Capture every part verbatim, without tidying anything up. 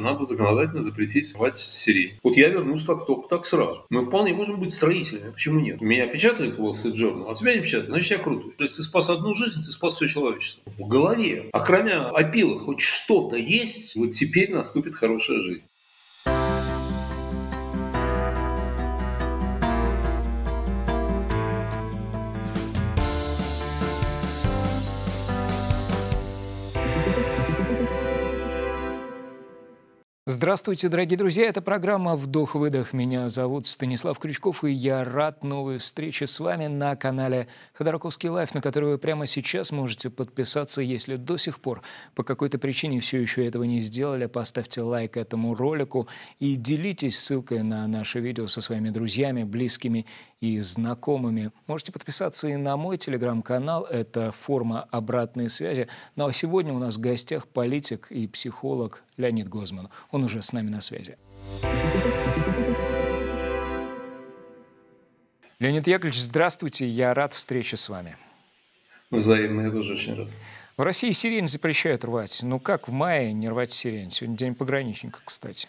надо законодательно запретить рвать сирень. Вот я вернусь как только, так сразу. Мы вполне можем быть строителями. Почему нет? Меня печатает Wall Street Journal, а тебя не печатает, значит, я крутой. То есть ты спас одну жизнь, ты спас все человечество. В голове, а кроме опилок, хоть что-то есть, вот теперь наступит хорошая жизнь. Здравствуйте, дорогие друзья! Это программа «Вдох-выдох». Меня зовут Станислав Крючков, и я рад новой встрече с вами на канале Ходорковский Лайф, на который вы прямо сейчас можете подписаться, если до сих пор по какой-то причине все еще этого не сделали. Поставьте лайк этому ролику и делитесь ссылкой на наше видео со своими друзьями, близкими и знакомыми. Можете подписаться и на мой телеграм-канал, это форма обратной связи. Ну а сегодня у нас в гостях политик и психолог Леонид Гозман. Он уже с нами на связи. Леонид Яковлевич, здравствуйте, я рад встрече с вами. Взаимно, я тоже очень рад. В России сирень запрещают рвать. Ну как в мае не рвать сирень? Сегодня день пограничника, кстати.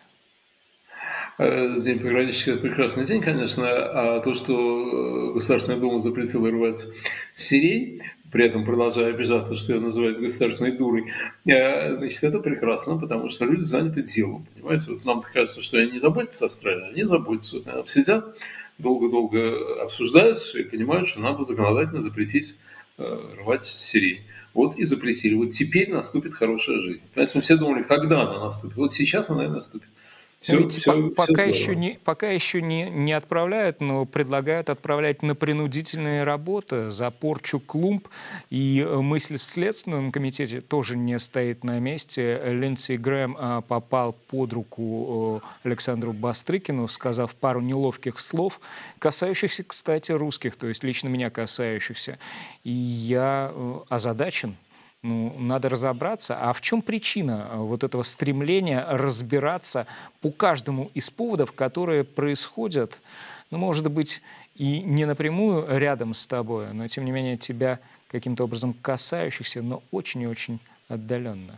День пограничника – это прекрасный день, конечно, а то, что Государственная Дума запретила рвать сирень, при этом продолжая обижаться, что ее называют государственной дурой, значит, это прекрасно, потому что люди заняты делом, понимаете? Вот нам кажется, что они не заботятся о стране, они заботятся. Вот они сидят, долго-долго обсуждают и понимают, что надо законодательно запретить рвать сирень. Вот и запретили. Вот теперь наступит хорошая жизнь. Понимаете, мы все думали, когда она наступит. Вот сейчас она и наступит. Все, Ведь все, по- пока, все еще не, пока еще не, не отправляют, но предлагают отправлять на принудительные работы за порчу клумб. И мысль в Следственном комитете тоже не стоит на месте. Линдси Грэм а, попал под руку а, Александру Бастрыкину, сказав пару неловких слов, касающихся, кстати, русских, то есть лично меня касающихся. И я а, озадачен. Ну, надо разобраться, а в чем причина вот этого стремления разбираться по каждому из поводов, которые происходят, ну, может быть, и не напрямую рядом с тобой, но, тем не менее, тебя каким-то образом касающихся, но очень и очень отдаленно.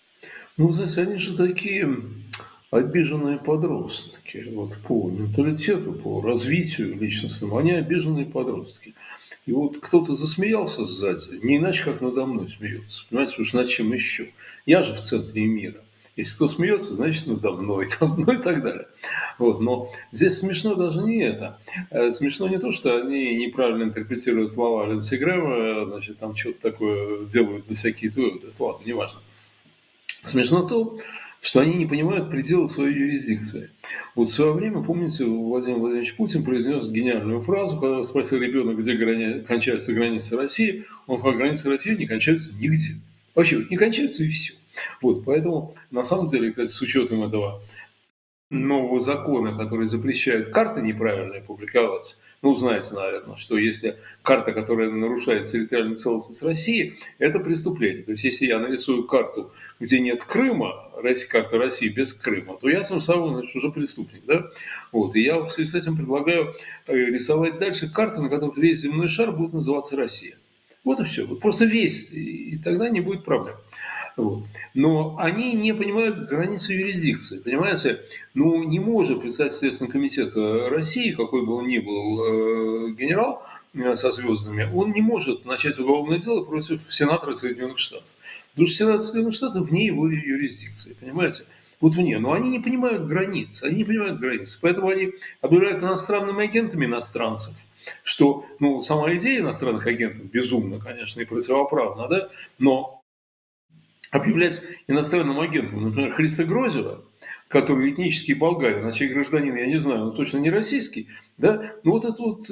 Ну, знаете, они же такие обиженные подростки, вот по менталитету, по развитию личностному, они обиженные подростки. И вот кто-то засмеялся сзади, не иначе, как надо мной смеется. Понимаете, уж над чем еще? Я же в центре мира. Если кто смеется, значит, надо мной, там, ну и так далее. Вот. Но здесь смешно даже не это. Смешно не то, что они неправильно интерпретируют слова Линдси Грэма, значит, там что-то такое делают на всякие выводы. Ладно, неважно. Смешно то, что они не понимают пределы своей юрисдикции. Вот в свое время, помните, Владимир Владимирович Путин произнес гениальную фразу, когда спросил ребенок, где грани... кончаются границы России, он сказал, границы России не кончаются нигде. Вообще, вот не кончаются и все. Вот, поэтому, на самом деле, кстати, с учетом этого нового закона, который запрещает карты неправильные публиковать, ну, знаете, наверное, что если карта, которая нарушает территориальную целостность России, это преступление. То есть, если я нарисую карту, где нет Крыма, карта России без Крыма, то я сам собой, значит, уже преступник. Да? Вот. И я в связи с этим предлагаю рисовать дальше карты, на которых весь земной шар будет называться Россия. Вот и все. Вот просто весь, и тогда не будет проблем. Вот. Но они не понимают границу юрисдикции. Понимаете, ну не может председатель Следственного комитета России, какой бы он ни был э, генерал э, со звездами, он не может начать уголовное дело против сенатора Соединенных Штатов. Потому что сенатор Соединенных Штатов вне его юрисдикции, понимаете? Вот вне. Но они не понимают границ. Они не понимают границ. Поэтому они объявляют иностранными агентами иностранцев, что, ну, сама идея иностранных агентов безумна, конечно, и противоправна, да, но объявлять иностранным агентом, например, Христа Грозева, который этнический болгарин, а человек гражданин, я не знаю, но точно не российский, да, ну вот это вот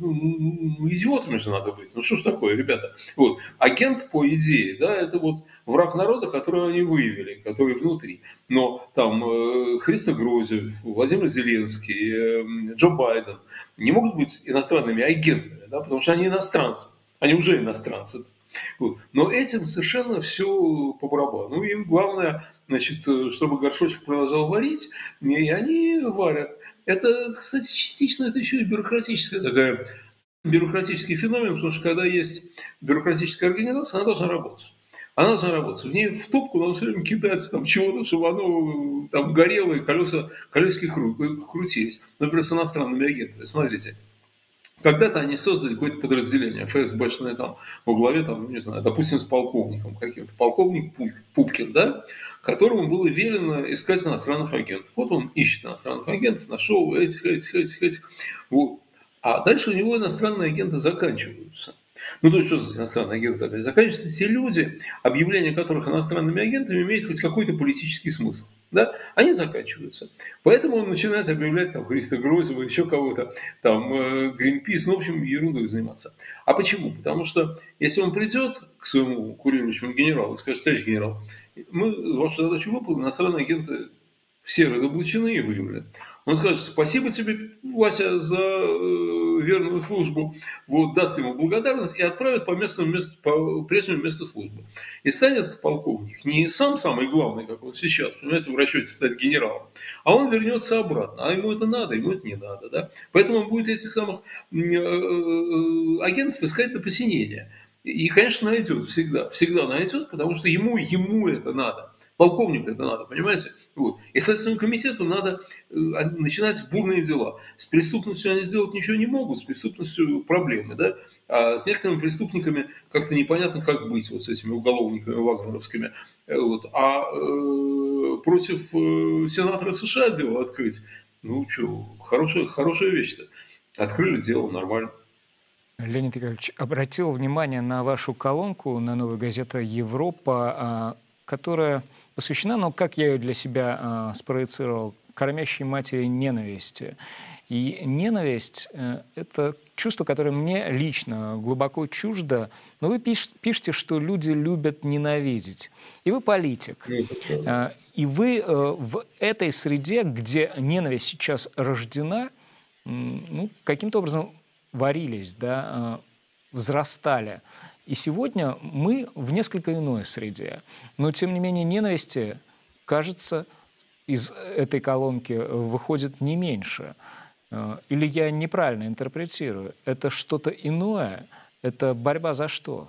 ну, идиотами же надо быть. Ну что ж такое, ребята? Вот. Агент, по идее, да, это вот враг народа, которого они выявили, который внутри. Но там э, Христо Грозев, Владимир Зеленский, э, Джо Байден не могут быть иностранными агентами, да, потому что они иностранцы, они уже иностранцы. Вот. Но этим совершенно все по барабану. Им главное, значит, чтобы горшочек продолжал варить, и они варят. Это, кстати, частично это еще и бюрократическая такая, бюрократический феномен, потому что когда есть бюрократическая организация, она должна работать. она должна работать. В ней в топку надо все время кидать там чего-то, чтобы оно там горело и колеса, колесики кру- крутились. Например, с иностранными агентами. Смотрите, когда-то они создали какое-то подразделение, ФСБшное там, во главе, там, не знаю, допустим, с полковником каким-то. Полковник Пупкин, да, которому было велено искать иностранных агентов. Вот он ищет иностранных агентов, нашел этих, этих, этих, этих. Вот. А дальше у него иностранные агенты заканчиваются. Ну, то есть, что за иностранные агенты заканчиваются? Заканчиваются те люди, объявление которых иностранными агентами имеет хоть какой-то политический смысл. Да? Они заканчиваются. Поэтому он начинает объявлять там Христа Грозева, еще кого-то, там Гринпис, ну, в общем, ерундой заниматься. А почему? Потому что если он придет к своему курирующему генералу и скажет: товарищ генерал, мы вашу задачу выполнили, иностранные агенты все разоблачены и выявлены. Он скажет: спасибо тебе, Вася, за э, верную службу. Вот, даст ему благодарность и отправит по, местному месту, по прежнему месту службы. И станет полковник не сам самый главный, как он сейчас, понимаете, в расчете стать генералом, а он вернется обратно. А ему это надо, ему это не надо. Да? Поэтому он будет этих самых э, э, агентов искать до посинения. И, конечно, найдет всегда. Всегда найдет, потому что ему, ему это надо. Полковнику это надо, понимаете? Вот. И Следственному комитету надо э, начинать бурные дела. С преступностью они сделать ничего не могут, с преступностью проблемы, да? А с некоторыми преступниками как-то непонятно, как быть, вот с этими уголовниками вагнеровскими. Вот. А э, против э, сенатора США дело открыть, ну что, хорошая, хорошая вещь-то. Открыли дело, нормально. Леонид Яковлевич, обратил внимание на вашу колонку на «Новой газете Европа», которая посвящена, ну, как я ее для себя э, спроецировал, кормящей матери ненависти. И ненависть э, — это чувство, которое мне лично глубоко чуждо. Но вы пиш, пишете, что люди любят ненавидеть. И вы политик. Э, и вы э, в этой среде, где ненависть сейчас рождена, э, ну, каким-то образом варились, да, э, взрастали. И сегодня мы в несколько иной среде. Но, тем не менее, ненависти, кажется, из этой колонки выходит не меньше. Или я неправильно интерпретирую? Это что-то иное? Это борьба за что?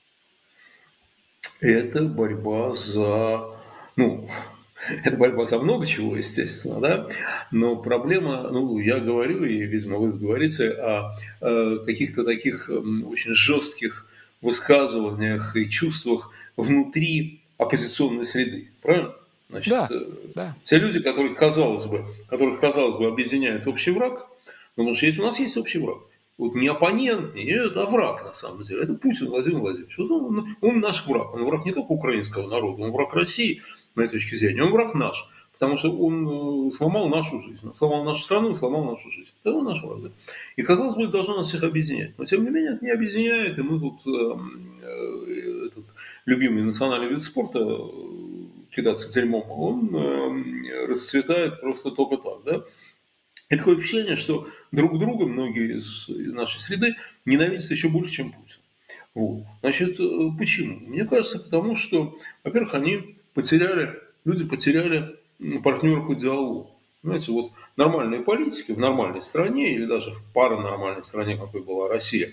Это борьба за... Ну, это борьба за много чего, естественно, да? Но проблема, ну, я говорю, и, видимо, вы говорите о, о каких-то таких очень жестких высказываниях и чувствах внутри оппозиционной среды, правильно? Значит, Да, да. те люди, которых, казалось бы, которых, казалось бы, объединяет общий враг, ну, потому что есть, у нас есть общий враг. Вот не оппонент, не это, а враг, на самом деле. Это Путин Владимир Владимирович. Вот он, он наш враг. Он враг не только украинского народа, он враг России, с моей точки зрения. Он враг наш. Потому что он сломал нашу жизнь. Он сломал нашу страну и сломал нашу жизнь. Это он наш враг. Да? И, казалось бы, это должно нас всех объединять. Но, тем не менее, это не объединяет. И мы тут э, э, этот любимый национальный вид спорта, кидаться дерьмом, он э, расцветает просто только так. Да? И такое впечатление, что друг друга многие из нашей среды ненавидят еще больше, чем Путин. Вот. Значит, почему? Мне кажется, потому что, во-первых, они потеряли, люди потеряли партнера по диалогу. Знаете, вот нормальные политики в нормальной стране или даже в паранормальной стране, какой была Россия,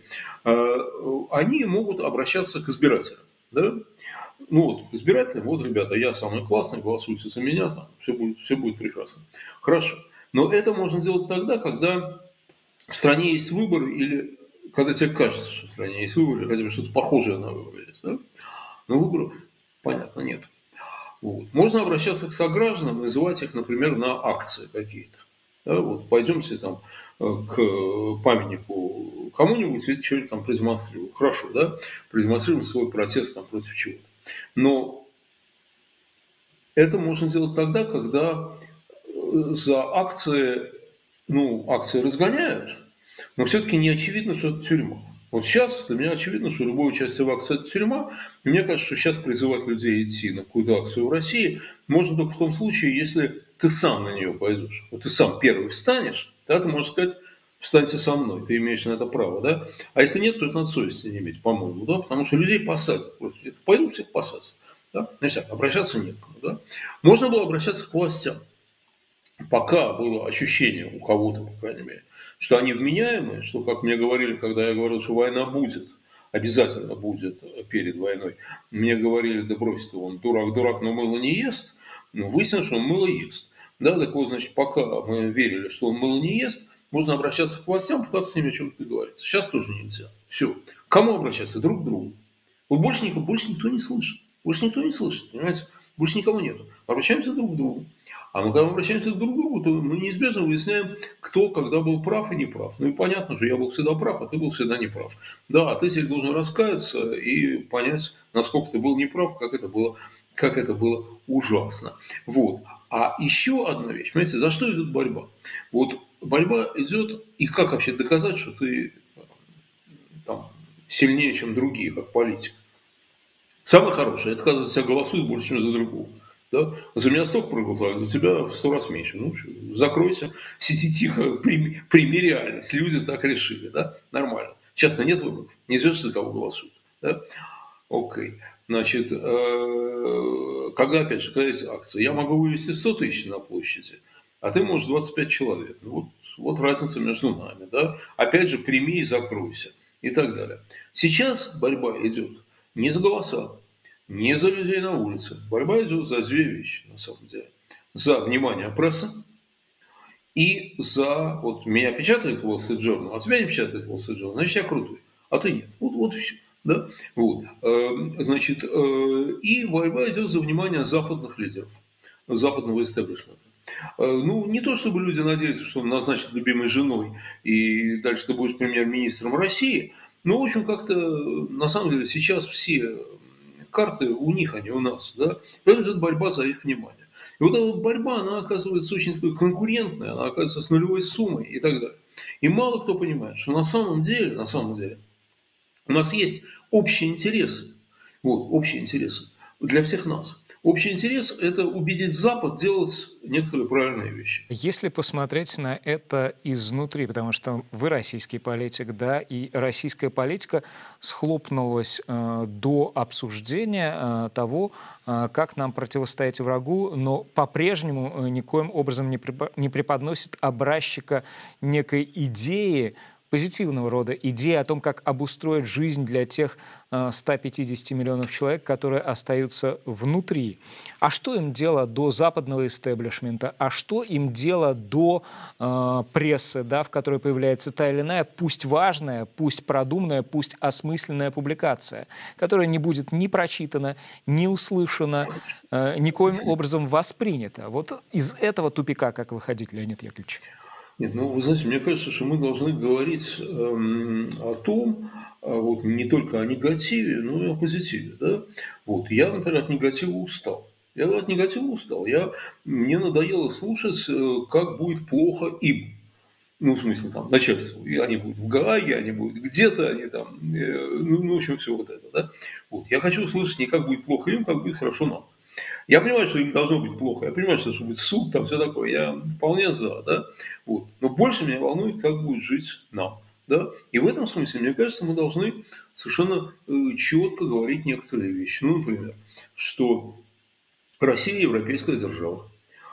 они могут обращаться к избирателям. Да? Ну вот, к избирателям, вот, ребята, я самый классный, голосуйте за меня, там, все, будет, все будет прекрасно. Хорошо. Но это можно делать тогда, когда в стране есть выборы или когда тебе кажется, что в стране есть выборы, хотя бы что-то похожее на выборы есть. Да? Но выборов, понятно, нет. Вот. Можно обращаться к согражданам и звать их, например, на акции какие-то. Да? Вот, пойдемте там к памятнику кому-нибудь и что-нибудь там продемонстрируем. Хорошо, да? Продемонстрируем свой протест там против чего-то. Но это можно делать тогда, когда за акции, ну, акции разгоняют, но все-таки не очевидно, что это тюрьма. Вот сейчас для меня очевидно, что любое участие в акции – это тюрьма. И мне кажется, что сейчас призывать людей идти на какую-то акцию в России можно только в том случае, если ты сам на нее пойдешь. Вот ты сам первый встанешь, тогда ты можешь сказать: встаньте со мной, ты имеешь на это право. Да? А если нет, то это надо совести не иметь, по-моему. Да? Потому что людей посадят. Пойдут всех посадят. Да? Значит, обращаться не к кому. Да? Можно было обращаться к властям. Пока было ощущение у кого-то, по крайней мере, что они вменяемые, что, как мне говорили, когда я говорил, что война будет, обязательно будет перед войной. Мне говорили, да брось ты, он дурак, дурак, но мыло не ест. Ну, выяснилось, что он мыло ест. Да, так вот, значит, пока мы верили, что он мыло не ест, можно обращаться к властям, пытаться с ними о чем-то договориться. Сейчас тоже нельзя. Все. К кому обращаться? Друг к другу. Вот больше, никто, больше никто не слышит. Больше никто не слышит, понимаете? Больше никого нету. Обращаемся друг к другу. А мы когда мы обращаемся друг к другу, то мы неизбежно выясняем, кто когда был прав и не прав. Ну и понятно же, я был всегда прав, а ты был всегда неправ. Да, а ты теперь должен раскаяться и понять, насколько ты был неправ, как это было, как это было ужасно. Вот. А еще одна вещь, понимаете, за что идет борьба? Вот борьба идет, и как вообще доказать, что ты там, сильнее, чем другие, как политик. Самое хорошее, это когда за тебя голосуют больше, чем за другого. Да? За меня столько проголосовали, за тебя в сто раз меньше. Ну, что, закройся, сиди тихо, прими, прими реальность. Люди так решили, да? Нормально. Сейчас-то нет выборов, неизвестно, за кого голосуют. Да? Окей. Значит, когда, опять же, когда есть акция, я могу вывести сто тысяч на площади, а ты можешь двадцать пять человек. Ну, вот, вот разница между нами. Да? Опять же, прими и закройся. И так далее. Сейчас борьба идет не за голоса, не за людей на улице. Борьба идет за две вещи, на самом деле. За внимание прессы и за... Вот меня печатает Wall Street Journal, а тебя не печатает Wall Street Journal, значит, я крутой. А ты нет. Вот, вот и все. Да? Вот. Значит, и борьба идет за внимание западных лидеров, западного истеблишмента. Ну, не то, чтобы люди надеются, что он назначит любимой женой, и дальше ты будешь премьер-министром России, но, в общем, как-то, на самом деле, сейчас все карты у них, а не у нас, да, поэтому идет борьба за их внимание. И вот эта вот борьба, она оказывается очень такой конкурентной, она оказывается с нулевой суммой и так далее. И мало кто понимает, что на самом деле, на самом деле, у нас есть общие интересы, вот, общие интересы для всех нас. Общий интерес – это убедить Запад делать некоторые правильные вещи. Если посмотреть на это изнутри, потому что вы российский политик, да, и российская политика схлопнулась э, до обсуждения э, того, э, как нам противостоять врагу, но по-прежнему э, никоим образом не, препо- не преподносит образчика некой идеи, позитивного рода идея о том, как обустроить жизнь для тех э, ста пятидесяти миллионов человек, которые остаются внутри. А что им дело до западного истеблишмента? А что им дело до э, прессы, да, в которой появляется та или иная, пусть важная, пусть продуманная, пусть осмысленная публикация, которая не будет ни прочитана, ни услышана, э, никоим образом воспринята? Вот из этого тупика как выходить, Леонид Яковлевич? Нет, ну, вы знаете, мне кажется, что мы должны говорить эм, о том, а вот, не только о негативе, но и о позитиве. Да? Вот, я, например, от негатива устал. Я от негатива устал. Я, мне надоело слушать, э, как будет плохо им. Ну, в смысле, там, начальству. И они будут в Гааге, они будут где-то, они там, э, ну, ну, в общем, все вот это. Да? Вот. Я хочу услышать не как будет плохо им, как будет хорошо нам. Я понимаю, что им должно быть плохо, я понимаю, что должен быть суд, там все такое, я вполне за, да, вот. Но больше меня волнует, как будет жить нам, да, и в этом смысле, мне кажется, мы должны совершенно э, четко говорить некоторые вещи, ну, например, что Россия европейская держава.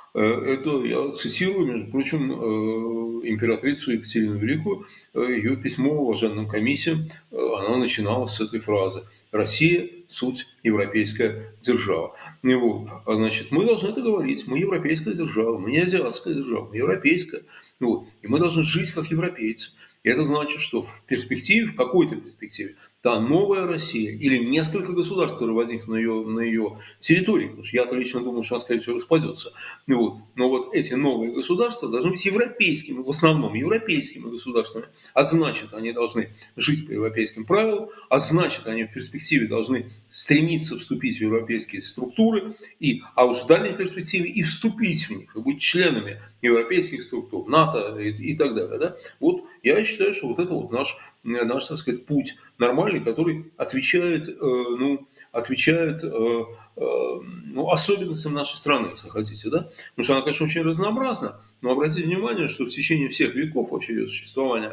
Это я цитирую, между прочим, императрицу Екатерину Великую, ее письмо уважаемым комиссиям, она начинала с этой фразы: «Россия – суть европейская держава». И вот, значит, мы должны это говорить, мы европейская держава, мы не азиатская держава, мы европейская. Вот, и мы должны жить как европейцы. И это значит, что в перспективе, в какой-то перспективе, та новая Россия или несколько государств, которые возникнут на ее, на ее территории, потому что я-то лично думаю, что она, скорее всего, распадется. Вот. Но вот эти новые государства должны быть европейскими, в основном европейскими государствами, а значит, они должны жить по европейским правилам, а значит, они в перспективе должны стремиться вступить в европейские структуры, и, а уж в дальней перспективе и вступить в них, и быть членами европейских структур, НАТО и, и так далее. Да? Вот я считаю, что вот это вот наш, наш, так сказать, путь нормальный, который отвечает, э, ну, отвечает э, э, ну, особенностям нашей страны, если хотите. Да? Потому что она, конечно, очень разнообразна, но обратите внимание, что в течение всех веков вообще ее существования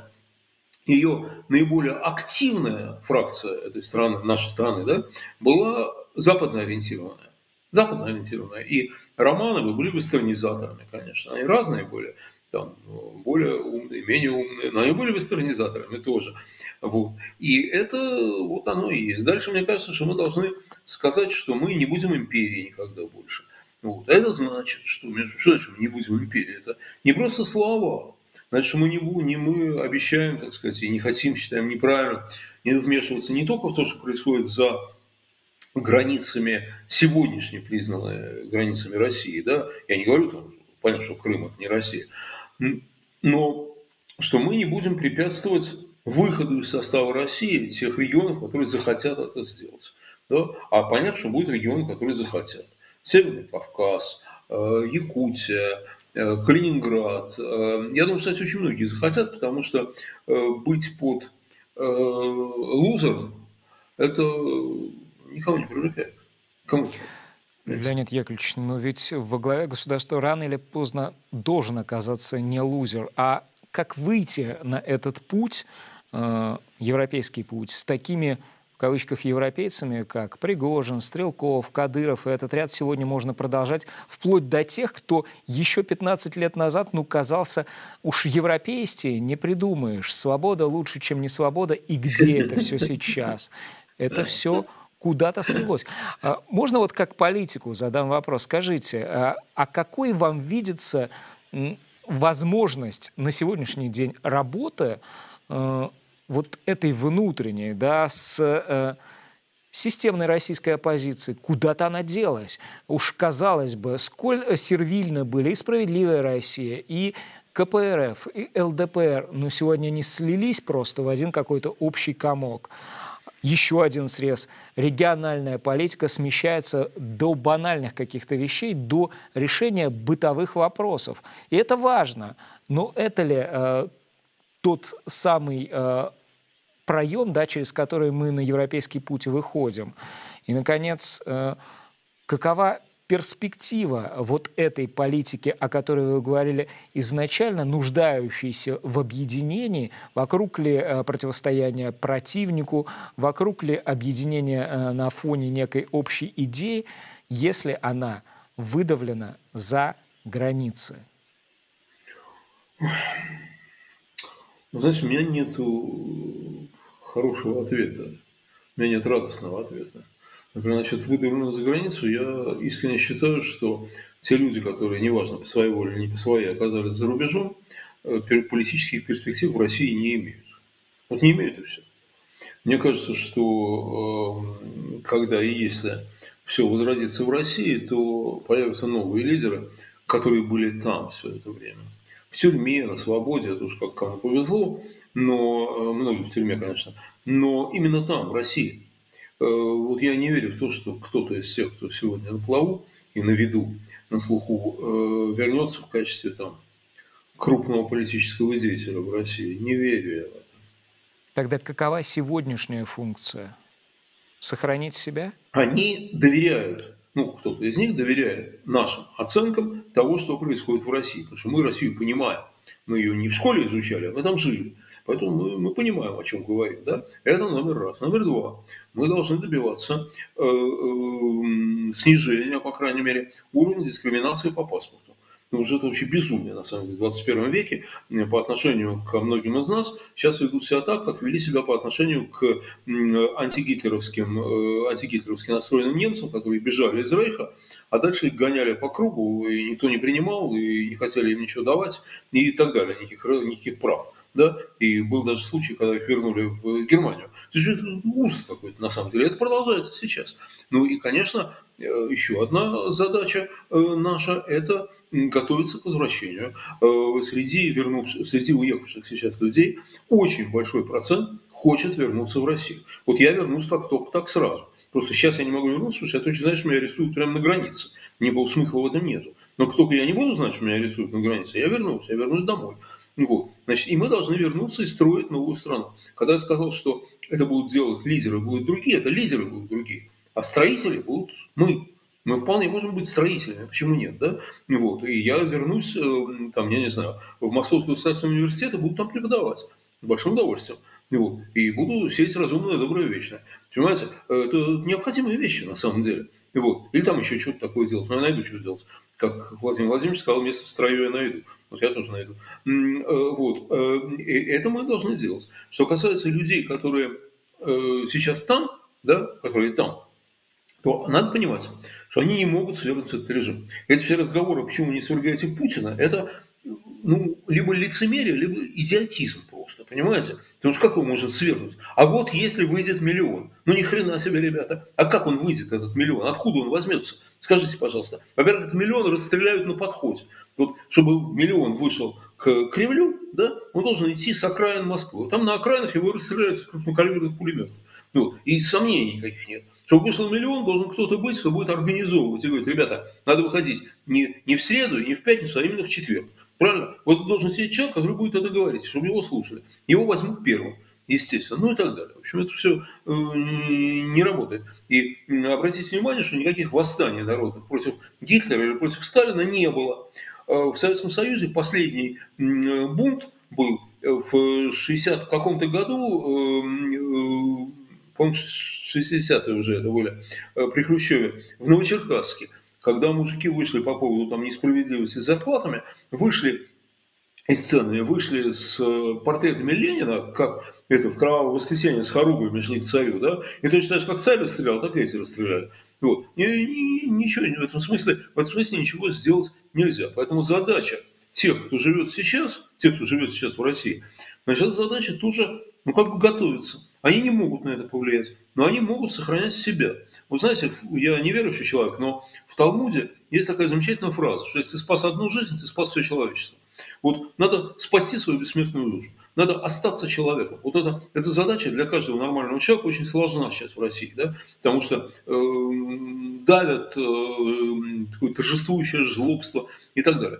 ее наиболее активная фракция этой страны, нашей страны, да, была западно ориентированная. Западно ориентированная. И Романовы были вестернизаторами, конечно. Они разные были. там более умные, менее умные, но они были вестернизаторами тоже. Вот. И это вот оно и есть. Дальше, мне кажется, что мы должны сказать, что мы не будем империей никогда больше. Вот. Это значит, что, между что значит, мы не будем империей? Это не просто слова. Значит, мы не, не мы обещаем, так сказать, и не хотим, считаем неправильно, не вмешиваться не только в то, что происходит за границами, сегодняшней признанной границами России, да, я не говорю, там, понятно, что Крым это не Россия, но что мы не будем препятствовать выходу из состава России тех регионов, которые захотят это сделать. Да? А понятно, что будут регионы, которые захотят. Северный Кавказ, Якутия, Калининград. Я думаю, кстати, очень многие захотят, потому что быть под лузером – это никого не привлекает. Кому? Леонид Яковлевич, но ведь во главе государства рано или поздно должен оказаться не лузер. А как выйти на этот путь, э, европейский путь, с такими, в кавычках, европейцами, как Пригожин, Стрелков, Кадыров, и этот ряд сегодня можно продолжать, вплоть до тех, кто еще пятнадцать лет назад, ну, казался уж европейстей, не придумаешь. Свобода лучше, чем не свобода. И где это все сейчас? Это все куда-то слилось. Можно вот как политику задам вопрос. Скажите, а какой вам видится возможность на сегодняшний день работы вот этой внутренней, да, с системной российской оппозиции? Куда-то она делась. Уж казалось бы, сколь сервильно были и «Справедливая Россия», и ка пэ эр эф, и эл дэ пэ эр, но сегодня они слились просто в один какой-то общий комок. Еще один срез. Региональная политика смещается до банальных каких-то вещей, до решения бытовых вопросов. И это важно. Но это ли э, тот самый э, проем, да, через который мы на европейский путь выходим? И, наконец, э, какова перспектива вот этой политики, о которой вы говорили изначально, нуждающейся в объединении, вокруг ли э, противостояния противнику, вокруг ли объединения э, на фоне некой общей идеи, если она выдавлена за границы? Знаете, у меня нет хорошего ответа, у меня нет радостного ответа. Например, насчет выдавленного за границу, я искренне считаю, что те люди, которые, неважно, по своей воле или не по своей, оказались за рубежом, политических перспектив в России не имеют. Вот не имеют и все. Мне кажется, что когда и если все возродится в России, то появятся новые лидеры, которые были там все это время. В тюрьме, на свободе, это уж как кому повезло, но многие в тюрьме, конечно, но именно там, в России. Вот я не верю в то, что кто-то из тех, кто сегодня на плаву и на виду, на слуху, вернется в качестве там крупного политического деятеля в России. Не верю я в это. Тогда какова сегодняшняя функция? Сохранить себя? Они доверяют, ну, кто-то из них доверяет нашим оценкам того, что происходит в России. Потому что мы Россию понимаем. Мы ее не в школе изучали, а мы там жили. Поэтому мы, мы понимаем, о чем говорим. Да? Это номер раз. Номер два. Мы должны добиваться э, э, снижения, по крайней мере, уровня дискриминации по паспорту. Ну, уже это вообще безумие, на самом деле, в двадцать первом веке по отношению к многим из нас сейчас ведут себя так, как вели себя по отношению к антигитлеровским, антигитлеровски настроенным немцам, которые бежали из Рейха, а дальше их гоняли по кругу, и никто не принимал, и не хотели им ничего давать, и так далее, никаких, никаких прав. Да? И был даже случай, когда их вернули в Германию. То есть это ужас какой-то, на самом деле. Это продолжается сейчас. Ну и, конечно, еще одна задача наша – это готовиться к возвращению. Среди, вернувших, среди уехавших сейчас людей очень большой процент хочет вернуться в Россию. Вот я вернусь как только, так сразу. Просто сейчас я не могу вернуться, потому что я точно знаю, что меня арестуют прямо на границе. Никакого смысла в этом нету. Но как только я не буду знать, что меня арестуют на границе, я вернусь, я вернусь домой. Вот. Значит, и мы должны вернуться и строить новую страну. Когда я сказал, что это будут делать лидеры, будут другие, это лидеры будут другие. А строители будут мы. Мы вполне можем быть строителями, почему нет, да? Вот. И я вернусь, там, я не знаю, в Московский государственный университет и буду там преподавать. С большим удовольствием. Вот. И буду сеять разумное, доброе, вечное. Понимаете, это необходимые вещи на самом деле. Вот. Или там еще что-то такое делать. Но я найду, что делать. Как Владимир Владимирович сказал, место в строю я найду. Вот я тоже найду. Вот. Это мы должны делать. Что касается людей, которые сейчас там, да, которые там, то надо понимать, что они не могут свергнуть этот режим. Эти все разговоры, почему вы не свергаете Путина, это ну, либо лицемерие, либо идиотизм просто, понимаете? Потому что как его можно свергнуть? А вот если выйдет миллион. Ну, ни хрена себе, ребята. А как он выйдет, этот миллион? Откуда он возьмется? Скажите, пожалуйста. Во-первых, этот миллион расстреляют на подходе. Вот, чтобы миллион вышел к Кремлю, да, он должен идти с окраин Москвы. Там на окраинах его расстреляют с крупнокалиберных пулеметов. Ну, и сомнений никаких нет. Чтобы вышел миллион, должен кто-то быть, кто будет организовывать и говорить: ребята, надо выходить не, не в среду, не в пятницу, а именно в четверг. Правильно? Вот должен сидеть человек, который будет это говорить, чтобы его слушали. Его возьмут первым, естественно, ну и так далее. В общем, это все э, не работает. И э, обратите внимание, что никаких восстаний народных против Гитлера или против Сталина не было. Э, в Советском Союзе последний э, бунт был в шестидесятом каком-то году, э, э, по-моему, шестидесятые уже это были, э, при Хрущеве, в Новочеркасске. Когда мужики вышли по поводу там, несправедливости с зарплатами, вышли из сцены, вышли с портретами Ленина, как это в «Кровавое воскресенье» с хоругвями шли к царю, да, и точно так же, как царь расстрелял, так и эти расстреляли. Вот. И, и, ничего в этом смысле, в этом смысле ничего сделать нельзя. Поэтому задача тех, кто живет сейчас, тех, кто живет сейчас в России, значит, задача тоже, ну, как бы готовиться. Они не могут на это повлиять, но они могут сохранять себя. Вот знаете, я не верующий человек, но в Талмуде есть такая замечательная фраза, что если ты спас одну жизнь, ты спас все человечество. Вот надо спасти свою бессмертную душу, надо остаться человеком. Вот это, эта задача для каждого нормального человека очень сложна сейчас в России, да? Потому что э, давят э, такое торжествующее жлобство и так далее.